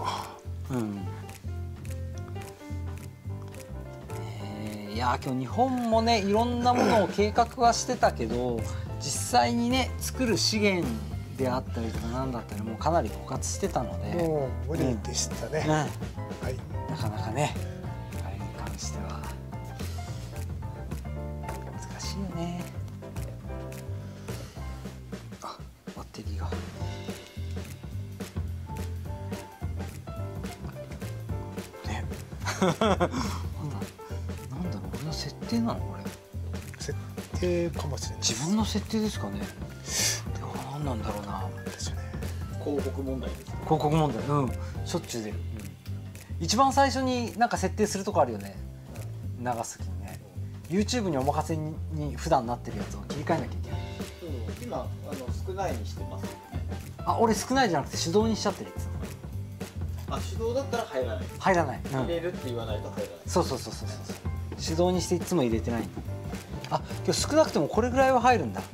いや今日日本もねいろんなものを計画はしてたけど実際にね作る資源であったりとか何だったりもうかなり枯渇してたのでもう無理でしたね。 はい、なかなかねあれに関しては難しいよね。バッテリーが。ね設定なのこれ。 設定かもしれない。 自分の設定ですかね。何なんだろうな。 ですよね。 広告問題です。 広告問題。しょっちゅう出る。一番最初になんか設定するとこあるよね。流す時にね。YouTube にお任せに普段なってるやつを切り替えなきゃいけない。 今少ないにしてますよね。 俺少ないじゃなくて手動にしちゃってるやつ。 手動だったら入らない。 入らない。 入れるって言わないと入らない。 そう。手動にしていつも入れてない。 あ、今日少なくてもこれぐらいは入るんだ。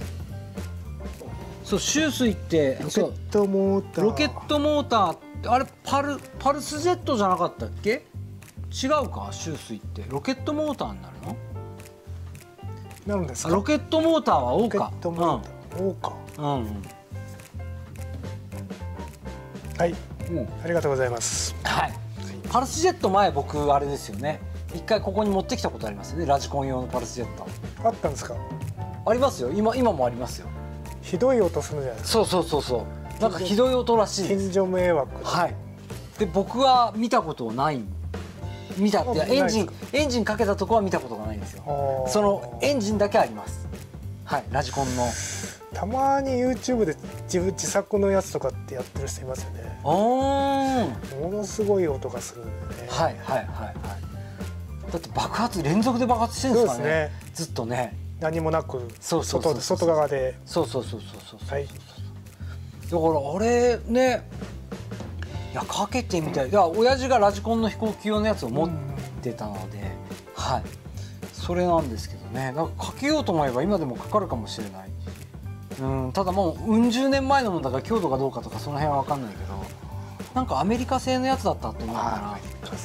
そう、周水ってロケットモーター。 ロケットモーターってあれパルスジェットじゃなかったっけ？違うか、周水ってロケットモーターになるの？ なるんですか。 ロケットモーターは O か。 ロケットモーター、O か。 うんうん。 はい、 うん、 ありがとうございます。 はい。パルスジェット前僕あれですよね。一回ここに持ってきたことありますよね。ラジコン用のパルスジェット。 あったんですか。 ありますよ。今もありますよ。 ひどい音するじゃないですか。 そう。なんかひどい音らしいです。 近所迷惑。 はい。で僕は見たことない。見たってエンジンかけたとこは見たことがないんですよ。そのエンジンだけあります。はい。ラジコンの。 たまに YouTube で自作のやつとかってやってる人いますよね。 ものすごい音がするんでね。 はい。だって連続で爆発してるんですからね。 そうですね。 ずっとね。 何もなく外側で。 そう。 はい。 だからあれね、いやかけてみたい。いや親父がラジコンの飛行機用のやつを持ってたので、はい。それなんですけどね。なんかかけようと思えば今でもかかるかもしれない。ただもううん十年前のものだから強度かどうかとかその辺は分かんないけど、なんかアメリカ製のやつだったと思うから。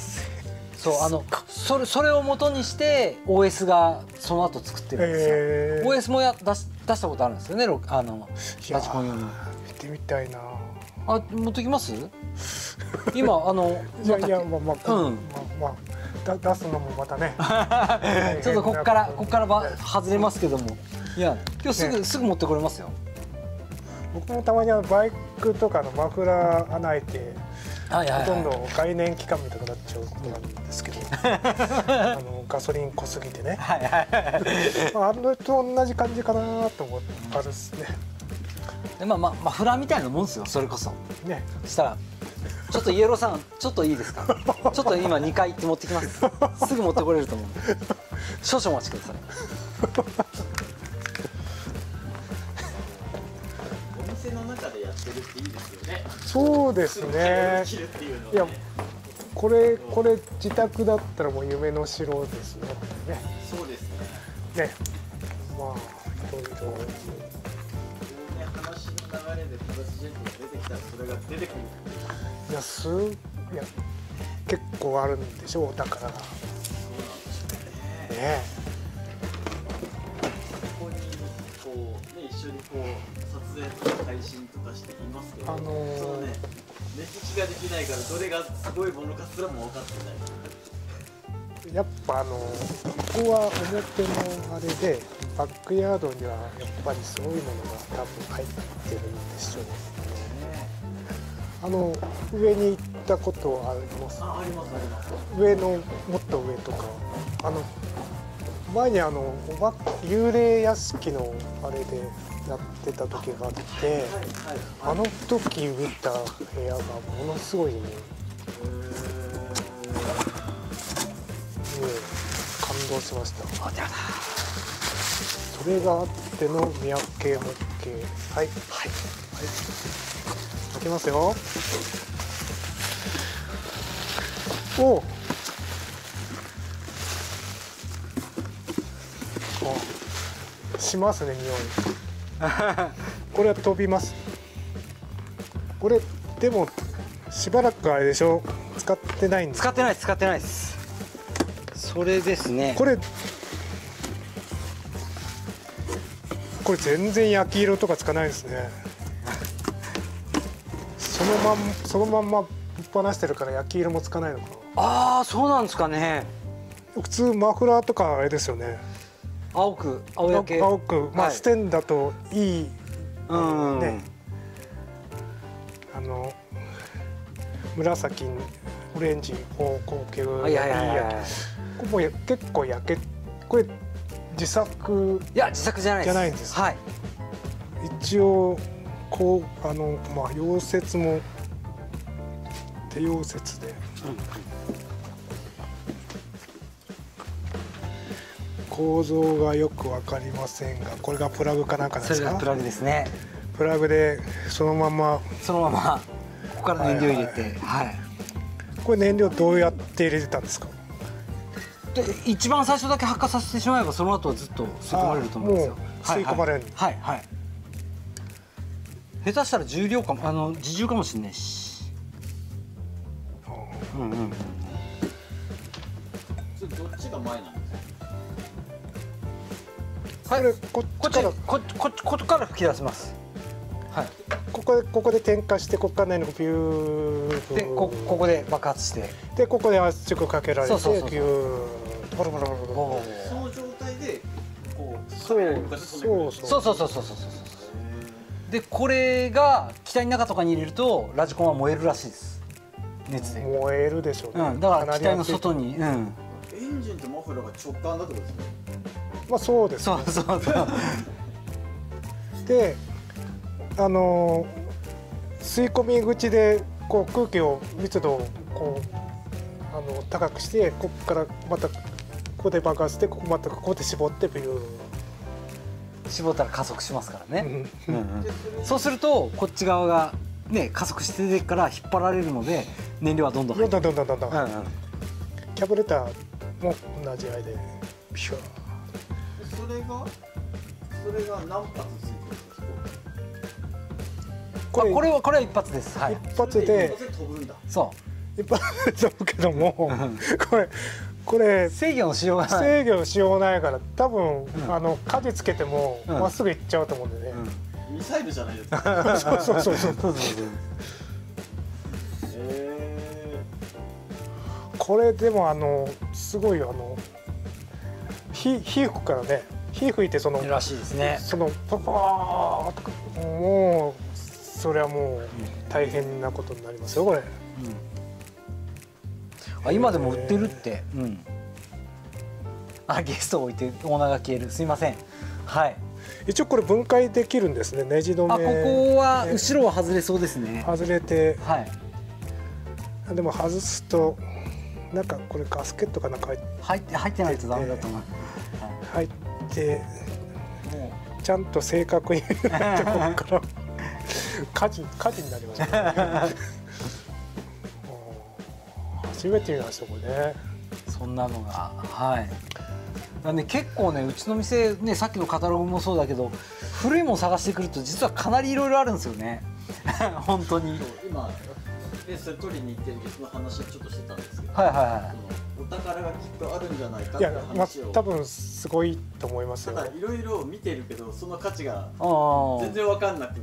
そうそれを元にして OS がその後作ってるんですよ。OS も出したことあるんですよね。ラジコン用に。 見てみたいな。 あ、持ってきます？今いやまあ出すのもまたね。 ちょっとこっから外れますけども、いや今日すぐ持ってこれますよ。 僕もたまにバイクとかのマフラー穴開いてほとんど概念期間みたいになっちゃうことなんですけど、ガソリン濃すぎてね。あれと同じ感じかなと思ってあるですね。 でマフラーみたいなもんですよ、それこそ。 ね。 したらちょっとイエローさんちょっといいですか。ちょっと今2回行って持ってきます。すぐ持ってこれると思うんで少々お待ちください。 お店の中でやってるっていいですよね。 そうですね。いやこれ自宅だったらもう夢の城ですね。 そうですね。ね。まあいろいろ。 話の流れでパルスジェットが出てきたらそれが出てくる。 いや結構あるんでしょう、お宝が。そうなんですよね。 ね。 ここにこうね一緒にこう撮影とか配信とかしていますけど、そのね目利きができないからどれがすごいものかすらも分かってない。 やっぱここは表のあれでバックヤードにはやっぱりそういうものが多分入ってるんでしょうね。上に行ったことはあります。 あります。 上のもっと上とか前に幽霊屋敷のあれでやってた時があって、あの時見た部屋がものすごいね。感動しました。それがあっての三宅模型。はい。開けますよ。お。しますね、匂い。これは飛びます。これでもしばらくあれでしょ。使ってないんです。 使ってないです。それですね。 これ全然焼き色とかつかないですね。そのまんまぶっ放してるから焼き色もつかないのかな。 ああ、そうなんですかね。 普通マフラーとかあれですよね。 青焼け。 まあステンだといいね。紫オレンジ方向系がいいやつ。これ結構これ自作じゃないです。はい。 一応溶接も手溶接で、構造がよく分かりませんが、これがプラグかなんかですか。 それがプラグですね。 プラグでそのままここから燃料入れて、 これ燃料どうやって入れてたんですか。 で一番最初だけ発火させてしまえばその後はずっと吸い込まれると思うんですよ。 もう吸い込まれる。 はいはい。下手したら重量かも自重かもしれないし。うんうんうん。 それどっちが前なんですか。はい。こっちから吹き出します。はい。 ここで点火してここからねビューでここで爆発してでここで圧力かけられてビューボロボロボロボロ。 その状態でこうそうでこれが機体の中とかに入れるとラジコンは燃えるらしいです。熱で燃えるでしょうね。 だから機体の外に。 エンジンとマフラーが直感だってことですね。 まあそうです。 そうで吸い込み口でこう空気を密度をこう高くしてここからまたここで爆発してここで絞ってビュー絞ったら加速しますからね。そうするとこっち側がね加速して出てから引っ張られるので燃料はどんどん入ってくる。 どんどんキャブレターも同じ間でピュー。 それが何発ついてるんですか。 これは一発です。はい。 一発で飛ぶんだ。 そう。 一発で飛ぶけども、これ制御のしようがない。 制御のしようがないから多分舵つけてもまっすぐ行っちゃうと思うんでね。 ミサイルじゃないですか。 そう。これでもすごい火吹くからね。火吹いてらしいですね。 パパーっともうそれはもう大変なことになりますよこれ。 今でも売ってるって。ゲストを置いてオーナーが消える。すいません。はい。 一応これ分解できるんですね。ネジ止め。 ここは後ろは外れそうですね。 外れて。 はい。 でも外すとなんかこれガスケットかなんか入ってないとダメだと思う。 入ってちゃんと正確にここから火事になりましたね。初めて見ましたこれね。 そんなのが結構ねうちの店ねさっきのカタログもそうだけど古いもの探してくると実はかなりいろいろあるんですよね。本当に。 今それ取りに行ってるけどその話をちょっとしてたんですけど。お宝がきっとあるんじゃないかって話を。 多分すごいと思いますよ。 ただいろいろ見てるけどその価値が全然分かんなくって。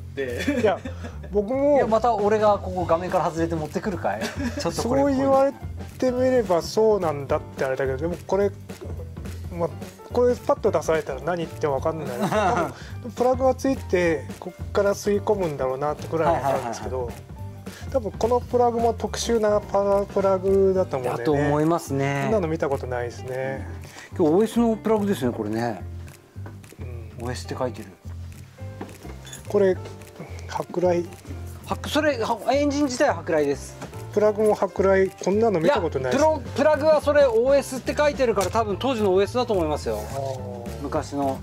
いや僕もまた俺がここ画面から外れて持ってくるかい。ちょっとそう言われてみればそうなんだってあれだけど、でもこれパッと出されたら何って分かんない。プラグがついてここから吸い込むんだろうなってくらい分かるんですけど。多分このプラグも特殊なプラグだと思うんでね。 だと思いますね。 こんなの見たことないですね。 今日 OS のプラグですねこれね。OS って書いてる。 これ舶来。 それエンジン自体は舶来です。 プラグも舶来。こんなの見たことないですね。 プラグはそれ OS って書いてるから多分当時の OS だと思いますよ。昔の。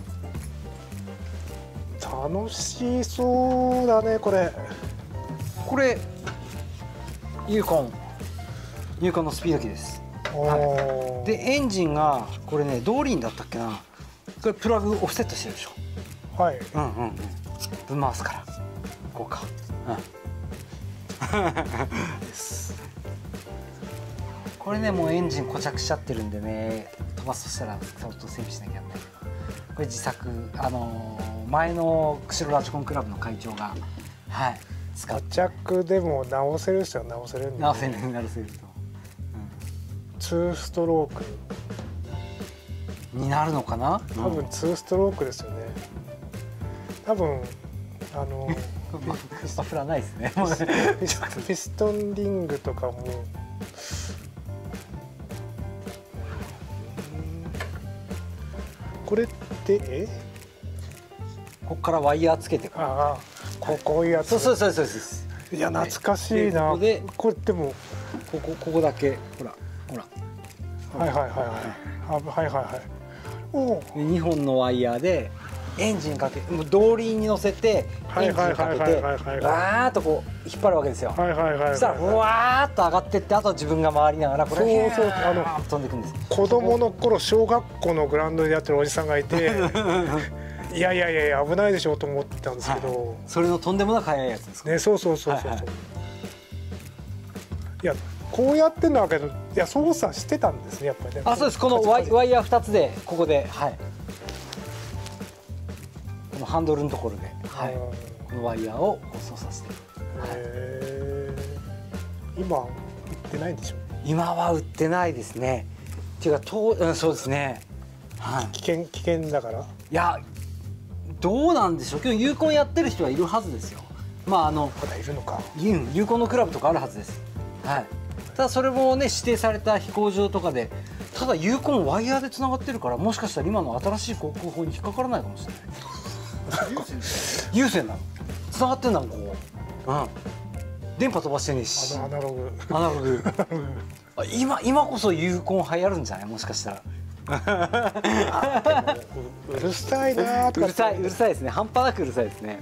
楽しそうだねこれ。 ユーコンのスピード機です。でエンジンがこれねドーリンだったっけな。これプラグオフセットしてるでしょ。 はい。 ぶん回すからこうか。これねもうエンジン固着しちゃってるんでね飛ばすとしたら相当整備しなきゃいけないけどこれ自作前の釧路ラジコンクラブの会長が固着でも直せる人は直せるんで、 直せると、 2ストロークになるのかな。 多分2ストロークですよね。多分マフラーないですね。 ピストンリングとかもこれってここからワイヤーつけてからこういうやつ。 そういや懐かしいな。これでもここだけほらはい。おお。 2本のワイヤーでエンジンかけもう動輪に乗せてエンジンかけてわーっとこう引っ張るわけですよ。そしたらふわーっと上がってってあと自分が回りながらこれ飛んでいくんです。 子供の頃小学校のグラウンドでやってるおじさんがいていやいやいや危ないでしょうと思ってたんですけど、 はい、それのとんでもなく速いやつですね。そうそうそうそう、はいはい、いやこうやってんだけどいや操作してたんですねやっぱりね。 あそうです。このワイヤー2つでここで、はい、このハンドルのところで、はい、このワイヤーを操作して、はい、 今売ってないんでしょう。 今は売ってないですね。っていうかそうですね、はい、 危険だから。いやどうなんでしょうけど有効やってる人はいるはずですよ。まだいるのか。 有効のクラブとかあるはずです。はい。ただそれもね指定された飛行場とかで、ただ有効もワイヤーでつながってるからもしかしたら今の新しい航空法に引っかからないかもしれない。有線なの。つながってんだもんここ。うん。電波飛ばしてねえし。 アナログ。 今こそ有効流行るんじゃないもしかしたら。 うるさいなーとか。 うるさいですね。半端なくうるさいですね。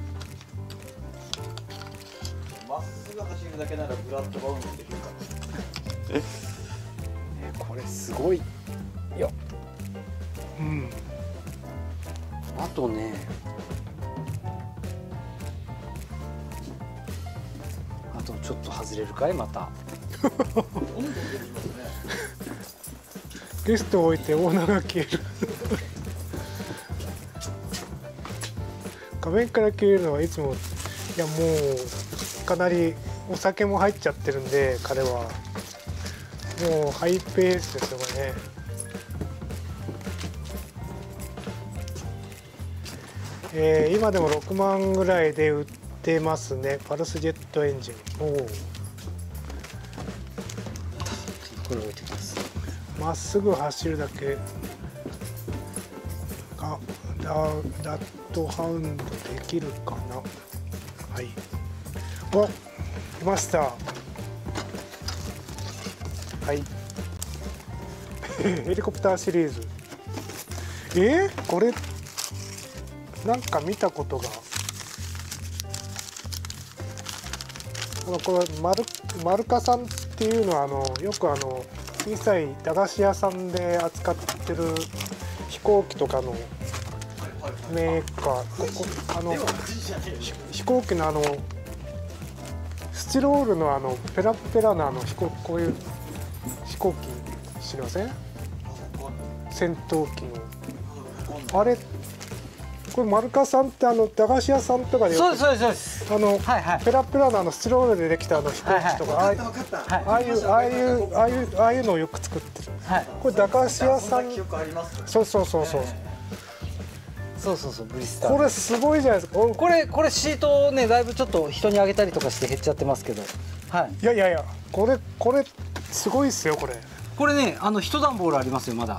まっすぐ走るだけならブラッドバウンドできるかな。 これすごいよ。 うん。 あとね。あとちょっと外れるかいまた。 ゲストを置いてオーナーが消える。画面から消えるのはいつもいやもうかなりお酒も入っちゃってるんで彼はもうハイペースですよこれね。今でも6万ぐらいで売ってますね。パルスジェットエンジン。おお。 これ置いてきます。 まっすぐ走るだけがラットハウンドできるかな。はい。お、来ました。はい。ヘリコプターシリーズ。これなんか見たことが。これマルカさんっていうのはよく小さい駄菓子屋さんで扱ってる飛行機とかのメーカー、飛行機のスチロールのペラペラのこういう飛行機知りません？戦闘機のあれこれマルカさんって駄菓子屋さんとかでよくそうですペラペラのスチロールでできた飛行機とかああいうのをよく作ってる。これ駄菓子屋さん。そうブリスター。 これすごいじゃないですか。 これシートをねだいぶちょっと人にあげたりとかして減っちゃってますけど。はい。 いやこれすごいですよこれ。 これね一段ボールありますよまだ。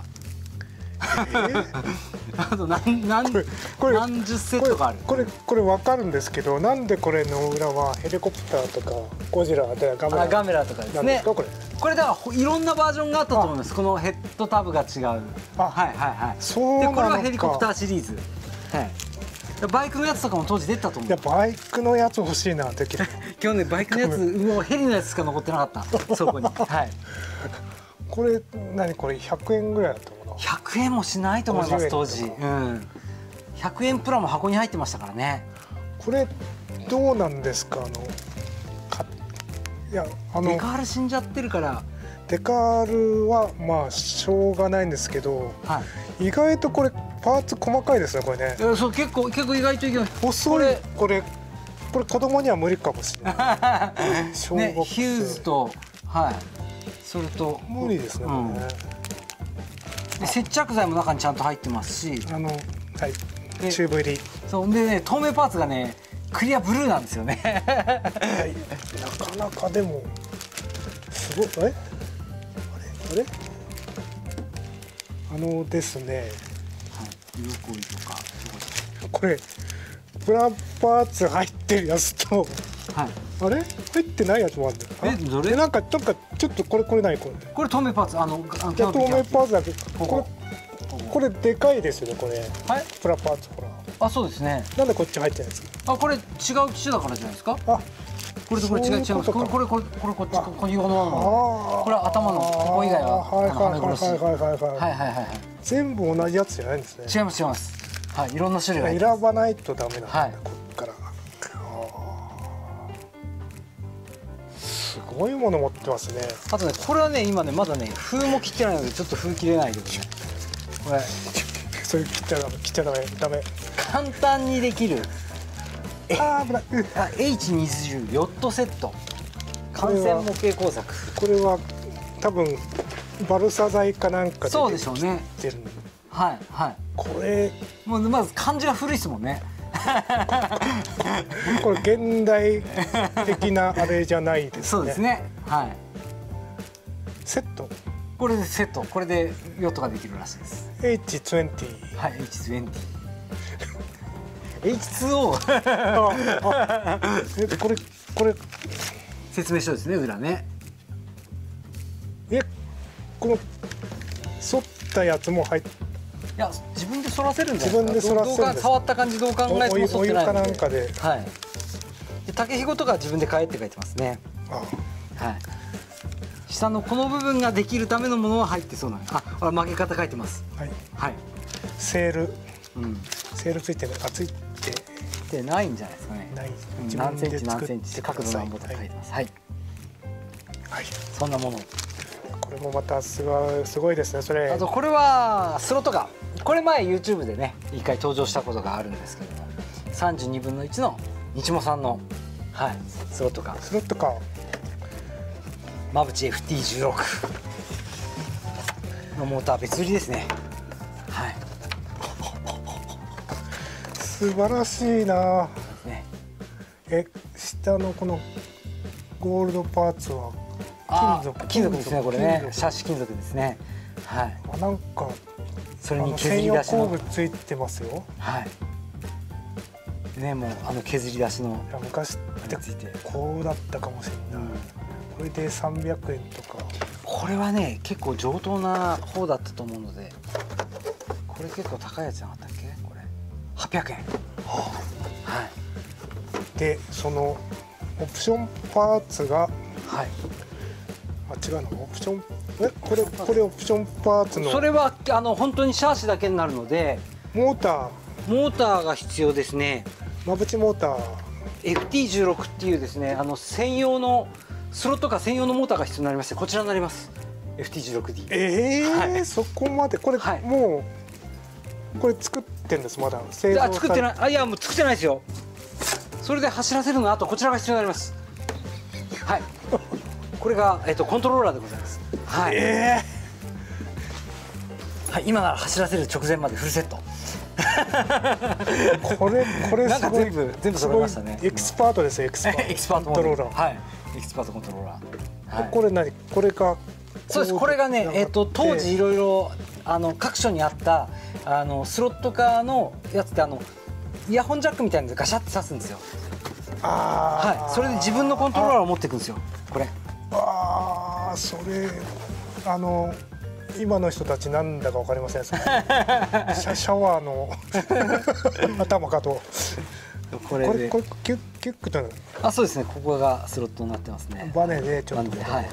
あと何十セットかある。 これ分かるんですけど、なんでこれの裏はヘリコプターとかゴジラでガメラとかですね。これだからいろんなバージョンがあったと思います。このヘッドタブが違う。はい。 そうなのか。 でこれはヘリコプターシリーズ。はい。バイクのやつとかも当時出たと思う。 いやバイクのやつ欲しいなできる。 今日ねバイクのやつもうヘリのやつしか残ってなかったそこに。はい。 これ100円ぐらいだと思うな。 100円もしないと思います当時。100円プラも箱に入ってましたからね。 これどうなんですかいやデカール死んじゃってるから。 デカールはまあしょうがないんですけど、意外とこれパーツ細かいですねこれね。 そう結構意外といけない。 細いこれ子供には無理かもしれない。小学生ヒューズとそれと無理ですねこれね。 で接着剤も中にちゃんと入ってますし、 チューブ入り。 そうでね透明パーツがねクリアブルーなんですよね。 なかなかでもすごいあれですね。 色恋とかこれプラパーツ入ってるやつと、あれ入ってないやつもあるんだよ。 どれ？ なんかちょっとこれ何これ？ これ透明パーツ透明パーツだけどこれでかいですよねこれ。プラパーツほら。 あ、そうですね。 なんでこっち入ってるんですか。 あ、これ違う機種だからじゃないですか。 あ、 これとこれ違います。これこっちこっち用のこれは頭のここ以外ははめ殺し。はいはい。 全部同じやつじゃないんですね。 違います。はい、いろんな種類が。 選ばないとダメなんだ。 はい、 こっから。すごいもの持ってますね。 あとね、これはね、今ね、まだね、封も切ってないので、ちょっと封切れないけどね。これ。 それ切っちゃダメ。 簡単にできる。 危ない。 H20 ヨットセット。艦船模型工作。 これは多分バルサ材かなんかで。 そうでしょうね。はいはい。 これもうまず漢字が古いですもんね。 これ現代的なあれじゃないですね。 そうですね。はい。 セット。 これでセット。これでヨットができるらしいです。 H20。 はい、H20。H2O。 これ説明書ですね、裏ね。 この反ったやつも入って。 いや、自分で反らせるんだよ。 自分で反らせるんです。 触った感じどう考えても反ってないので。お湯かなんかで。 はい。で、竹ひごとか自分で買えって書いてますね。はい。下のこの部分ができるためのものは入ってそうなんです。あ、これ曲げ方書いてます。 はい。 はい。 セール。セールついてる。ついてないんじゃないですかね。 ない。 何センチ何センチって角度何ぼと書いてます。はい。はい。そんなもの。 これもまたすごいですね。それ。 あとこれはスロットガン。これ前 YouTube でね一回登場したことがあるんですけども、32分の1の日茂さんのはいスロットガン。 スロットガン。 馬淵 FT16 のモーター別売りですね。はい。 素晴らしいな。 ね。 下のこのゴールドパーツは金属ですね。これね、シャシ金属ですね。はい。 なんかそれに削り出しの専用工具ついてますよ。 はい。ね、もう削り出しの昔ってこうだったかもしれない。これで300円とか。 これはね結構上等な方だったと思うので、これ結構高いやつじゃなかったっけ？これ800円。はい。 でそのオプションパーツが、 はい。 違うのオプションこれオプションパーツの。 それは本当にシャーシだけになるので、モーターが必要ですね。 馬淵モーター FT16 っていうですね専用のスロットか専用のモーターが必要になりまして、こちらになります。 FT16D。 はい、そこまでこれ、はい、もうこれ作ってんです。まだ製造され作ってない。いやもう作ってないですよ。それで走らせるのはあとこちらが必要になります。はい。これがコントローラーでございます。はい。はい、今なら走らせる直前までフルセット。 これなんか全部揃いましたね。 エキスパートですよ。エキスパートコントローラー。 はい。エキスパートコントローラー。はい、 これ何？これがそうです。これがね当時いろいろ各所にあったスロットカーのやつってイヤホンジャックみたいなのでガシャって刺すんですよ。はい。それで自分のコントローラーを持っていくんですよ。これ。 それ今の人たちなんだかわかりません。シャワーの頭かと。これキュッと。 そうですね。ここがスロットになってますね。 バネでちょっと。 はいはいはい。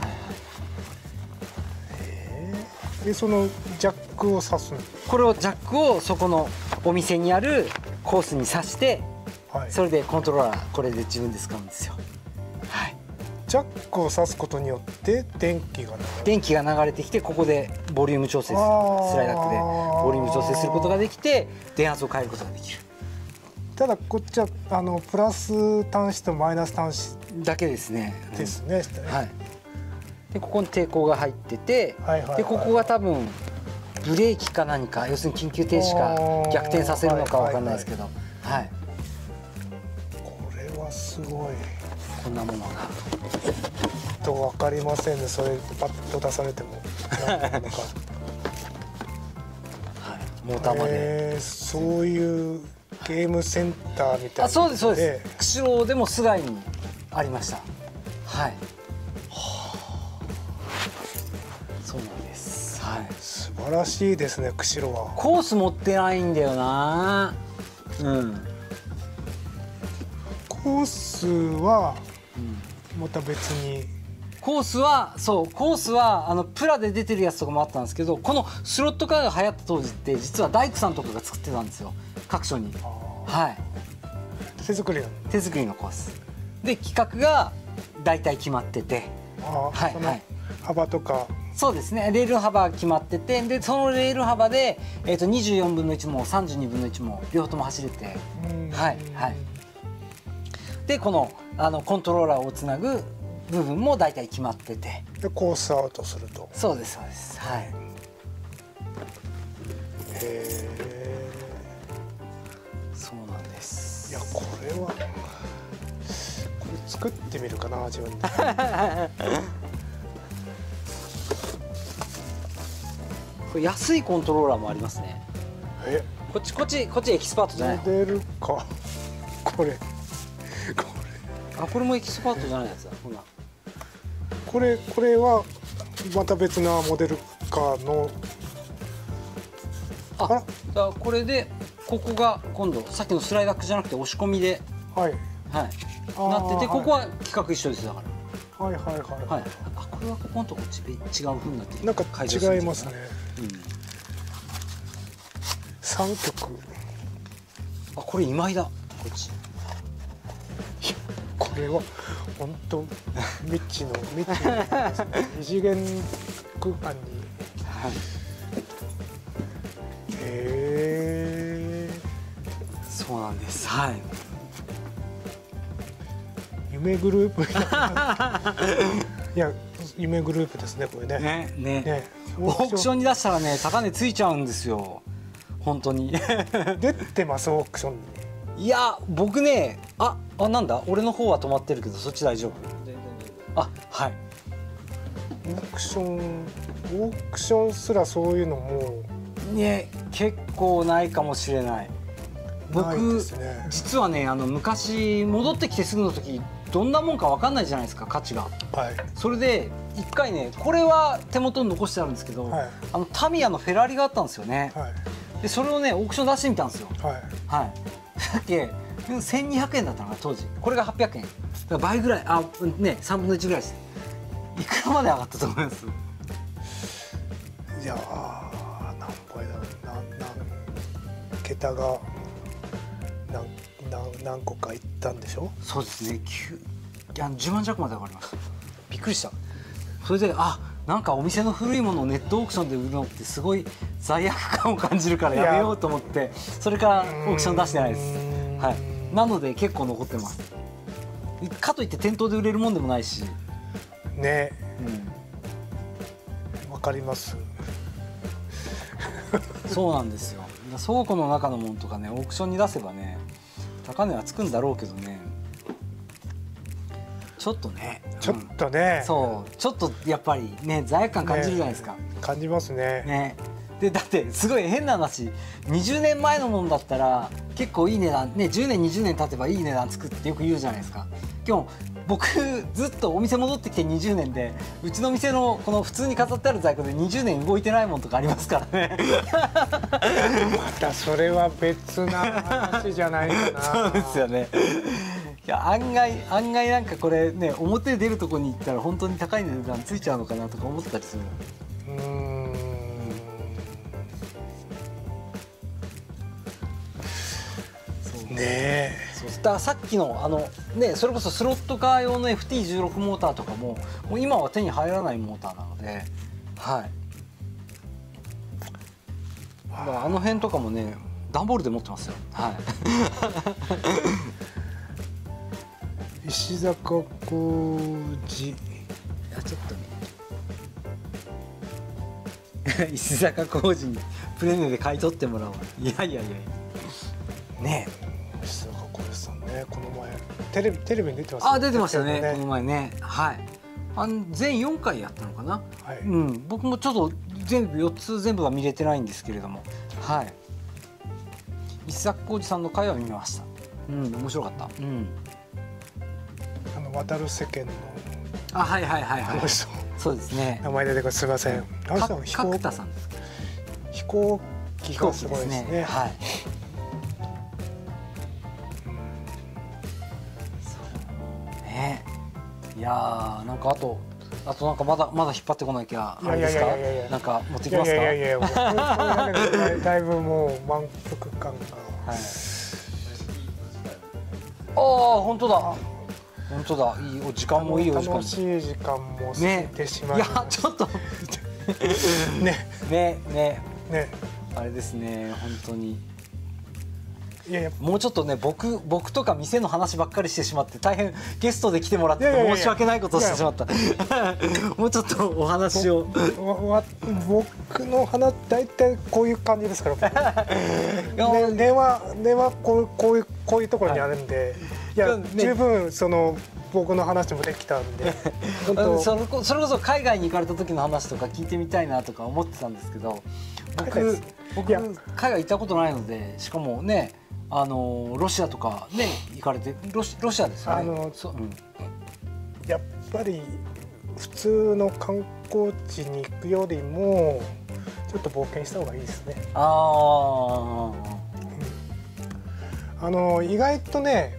でそのジャックを刺す。 これをジャックをそこのお店にあるコースに刺して、それでコントローラーこれで自分で使うんですよ。はい。 ジャックを刺すことによって電気が流れてきて、ここでボリューム調整する、スライダックでボリューム調整することができて電圧を変えることができる。 ただこっちはプラス端子とマイナス端子だけですね。 ですね。 はい。でここに抵抗が入ってて、でここが多分ブレーキか何か、要するに緊急停止か逆転させるのかわかんないですけど、はい。 これはすごい。 こんなものが。 分かりませんね。それパッと出されても何なのか。 はい。モーターまで。 そういうゲームセンターみたいな。 そうですそうです。釧路でも須貝にありました。はい。そうなんです。はい。 素晴らしいですね。釧路は。 コース持ってないんだよな。 うん、 コースはまた別に、 コースはプラで出てるやつとかもあったんですけど、このスロットカーが流行った当時って実は大工さんとかが作ってたんですよ、各所に。はい、 手作りのコースで企画が大体決まってて、 その幅とか、 そうですね、レール幅が決まってて、でそのレール幅で、24分の1も32分の1も両方とも走れて、はいはい、でこのコントローラーをつなぐ部分も大体決まってて、 でコースアウトすると。 そうですそうです、はい。 へえ、 そうなんです。 いやこれ作ってみるかな、自分で。 これ安いコントローラーもありますね。こっちエキスパートじゃない。 モデルかこれあ、これもエキスパートじゃないやつだ。ほら、 これはまた別なモデルカーの。 だからこれでここが今度さっきのスライダックじゃなくて押し込みで、 はいはい、なってて、ここは規格一緒ですだから。 はい。あ、 これはここのとこ違う風になってる。 なんか違いますね。3曲。 あ、これ今井だ。こっち。 これは本当未知の異次元空間に。 そうなんです。はい。 夢グループ。いや、夢グループですね、これね。 ね。オークションに出したらね、高値ついちゃうんですよ。本当に。 出てます、オークションに。 いや、僕ね、なんだ、俺の方は止まってるけど、そっち大丈夫。あ、はい。 オークションすらそういうのもね、結構ないかもしれない。僕、実はね、昔戻ってきてすぐの時どんなもんか分かんないじゃないですか、価値が。それで一回ね、これは手元に残してあるんですけど、タミヤのフェラーリがあったんですよね。でそれをねオークション出してみたんですよ。はい。だっけ1200円だったのかな当時。これが800円。だから倍ぐらい、3分の1ぐらいです。いくらまで上がったと思います？ いや何倍だろう、桁が何個かいったんでしょ。 そうですね、10万弱まで上がりました。びっくりした。それでなんかお店の古いものをネットオークションで売るのってすごい罪悪感を感じるからやめようと思って、それからオークション出してないです。はい。なので結構残ってます。かといって店頭で売れるもんでもないしね。わかります。 そうなんですよ。倉庫の中のものとかね、オークションに出せばね高値はつくんだろうけどね、ちょっとね、そうちょっとやっぱりね罪悪感感じるじゃないですか。 感じますね。 でだってすごい変な話、20年前のものだったら結構いい値段ね、10年20年経てばいい値段つくってよく言うじゃないですか。今日僕ずっとお店戻ってきて20年で、うちの店のこの普通に飾ってある在庫で20年動いてないものとかありますからね。 またそれは別な話じゃないかな。 そうですよね。いや案外なんかこれね、表出るとこに行ったら本当に高い値段ついちゃうのかなとか思ったりする。だからさっきのそれこそスロットカー用の FT16 モーターとかもう今は手に入らないモーターなので、はい。だから辺とかもね段ボールで持ってますよ。はい。 石坂浩二。 いやちょっとね。石坂浩二にプレネで買い取ってもらおう。いやねえ。 この前テレビに出てますね。出てましたね、この前ね。はい。全4回やったのかな。僕もちょっと4つ全部は見れてないんですけれども、はい。石坂浩二さんの回は見ました。面白かった。 渡る世間の。 はい。そうですね。 名前出てくる、すみません。 角田さんです。 飛行機がすごいですね。はい。 いやーなんかあとなんかまだ引っ張ってこなきゃあれですか。なんか持ってきますか。 いやもうこれだけでだいぶもう満腹感が。 はい。ああ本当だ。本当だ。いいお時間もいいお時間。 楽しい時間も過ぎてしまいました。 いやちょっとねあれですね本当に。 いやもうちょっとね僕とか店の話ばっかりしてしまって大変ゲストで来てもらって申し訳ないことをしてしまった。もうちょっとお話を。 僕の話大体こういう感じですから電話こういうところにあるんで、いや十分その僕の話もできたんでそれこそ海外に行かれた時の話とか聞いてみたいなとか思ってたんですけど、僕海外行ったことないので、しかもねロシアとかね行かれてロシアですよね。 やっぱり普通の観光地に行くよりもちょっと冒険した方がいいですね。意外とね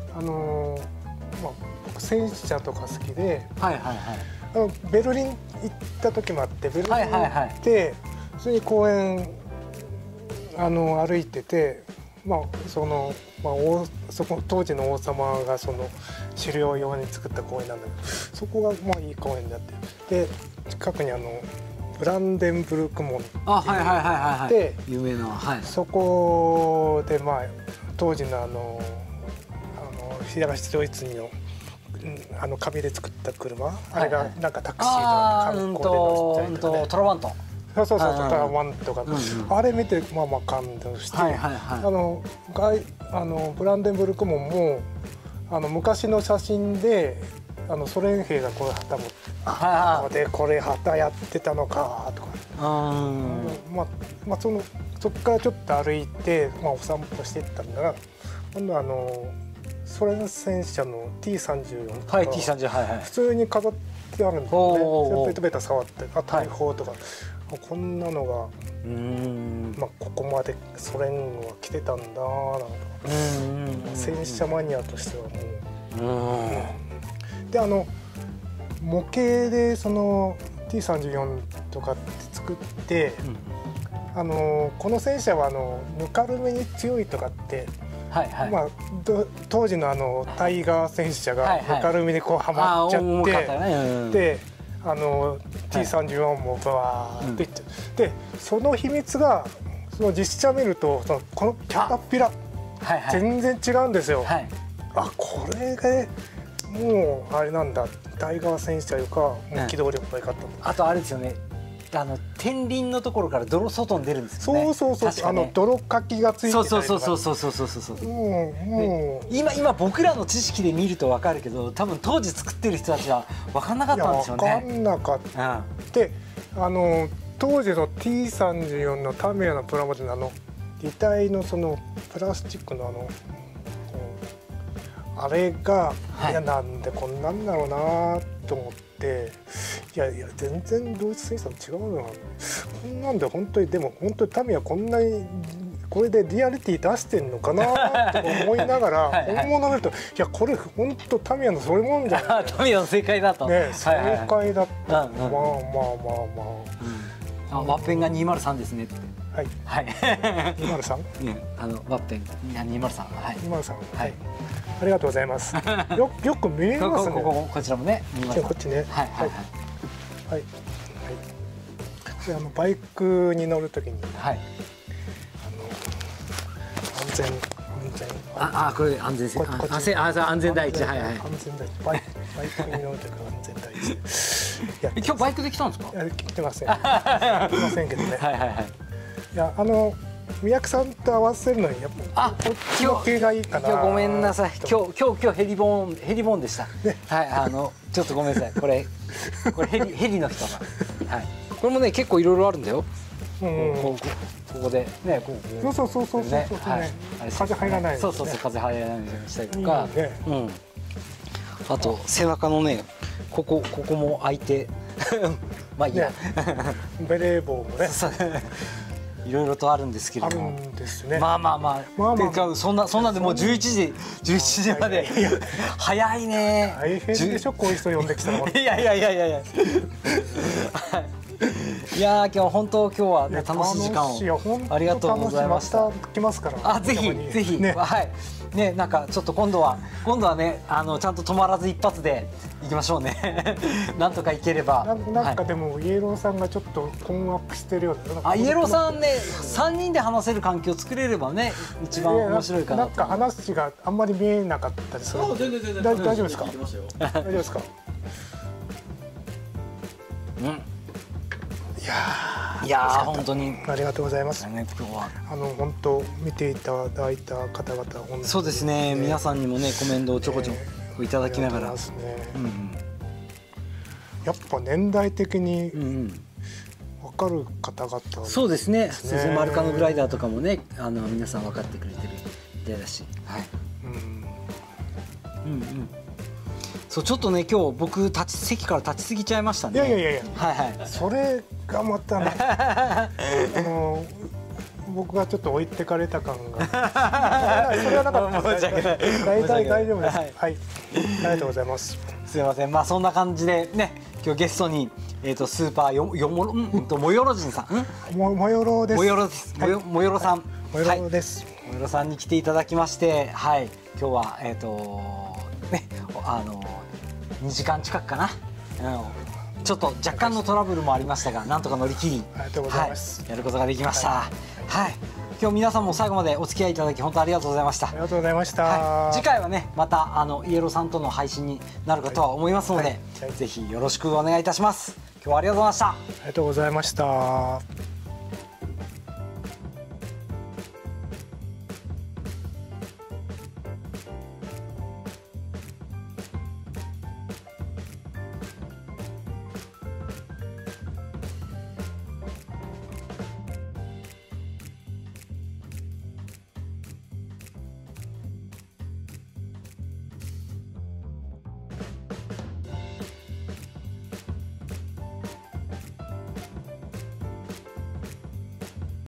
僕戦車とか好きで、ベルリン行った時もあって、ベルリン行って普通に公園歩いてて、そこ当時の王様がその狩猟用に作った公園なんだけど、そこがいい公園になってで、近くにブランデンブルク門って有名な、 そこで当時の東ドイツの紙で作った車、あれがなんかタクシーの観光で乗せたりとかね、 トラバント。 そうトラバントが、あれ見て感動して、ブランデンブルク門も昔の写真でソ連兵がこれ旗持ってでこれ旗やってたのかとか、そこからちょっと歩いて、お散歩していったんだが、今度ソ連戦車の T34 とか普通に飾ってあるんですよね。ベタベタ触って大砲とか。こんなのがここまでソ連は来てたんだなとか、戦車マニアとしてはもう、で模型でその T34 とかって作って、この戦車はぬかるみに強いとかって、当時のタイガー戦車がぬかるみでこうはまっちゃってで。T34 もバーっていっちゃう、でその秘密がその実写見るとこのキャタピラ全然違うんですよ。これがもうあれなんだ、タイガー戦車よりかもう機動力が良かった。 あとあれですよね、天輪のところから泥外に出るんですよね。 そう泥かきがついてたりとか。 今僕らの知識で見ると分かるけど、多分当時作ってる人たちは分かんなかったんでしょうね。 分かんなかった。で当時の T34 のタミヤのプラモデルの擬態のそのプラスチックのあれが、なんでこんなんだろうなと思って、いや全然ドイツ戦車と違うな、こんなんで本当に、でも本当にタミヤこんなにこれでリアリティ出してんのかなと思いながら本物見ると、いやこれ本当タミヤのそれもんじゃないタミヤの正解だと、 正解だった。ワッペンが203ですねって。 はい。203？ ワッペン203。 203。ありがとうございます。よく見えますね。 こちらもね。 こっちね。バイクに乗るときに安全これ安全性、安全第一、安全第一、バイクに乗るときは安全第一。 今日バイクで来たんですか？ 来てません。来てませんけどね。いや三宅さんと合わせるのにやっぱこっちの系がいいかな。 今日ごめんなさい。今日ヘリボンでした。ちょっとごめんなさい。これヘリの人が。これもね結構いろいろあるんだよ。ここでね、 そう風入らない。 そう風入らないようにしたりとか。あと背中のねここも開いてまあいいや。 ベレー帽もね。 いろいろとあるんですけれども、 あるんですね。 まあでそんなんでもう11時まで早いね。 大変でしょ、こういう人呼んできたら。 いやいやいや今日本当今日はね楽しい時間をありがとうございました。 また来ますから。 ぜひはいね、なんかちょっと今度はねちゃんと止まらず一発で行きましょうね。なんとか行ければ。 なんかでもイエローさんがちょっと困惑してるような。 イエローさんね3人で話せる環境を作れればね一番面白いかな。 なんか話があんまり見えなかったりする。 全然大丈夫ですか？大丈夫ですか？ うん。いや本当にありがとうございます。 ね、今日は本当見ていただいた方々本当にそうですね、皆さんにもねコメントをちょこちょこいただきながら、 やっぱ年代的に分かる方々、 そうですね。鈴丸カノグライダーとかもね皆さん分かってくれてるみたいだし、はい。そうちょっとね今日僕席から立ちすぎちゃいましたね。 いやはいそれがまたね僕がちょっと置いてかれた感がそれはなかったです。大丈夫です。はい、ありがとうございます。 すいません。まあそんな感じでね今日ゲストにスーパーもよろじんさんもよろです。 もよろです。もよろさんもよろです。 もよろさんに来ていただきまして、はい今日はね2時間近くかな。ちょっと若干のトラブルもありましたが、なんとか乗り切り、 ありがとうございます。 やることができました。はい。今日皆さんも最後までお付き合いいただき本当ありがとうございました。 ありがとうございました。 次回はねまたイエローさんとの配信になるかとは思いますので、ぜひよろしくお願いいたします。今日はありがとうございました。 ありがとうございました。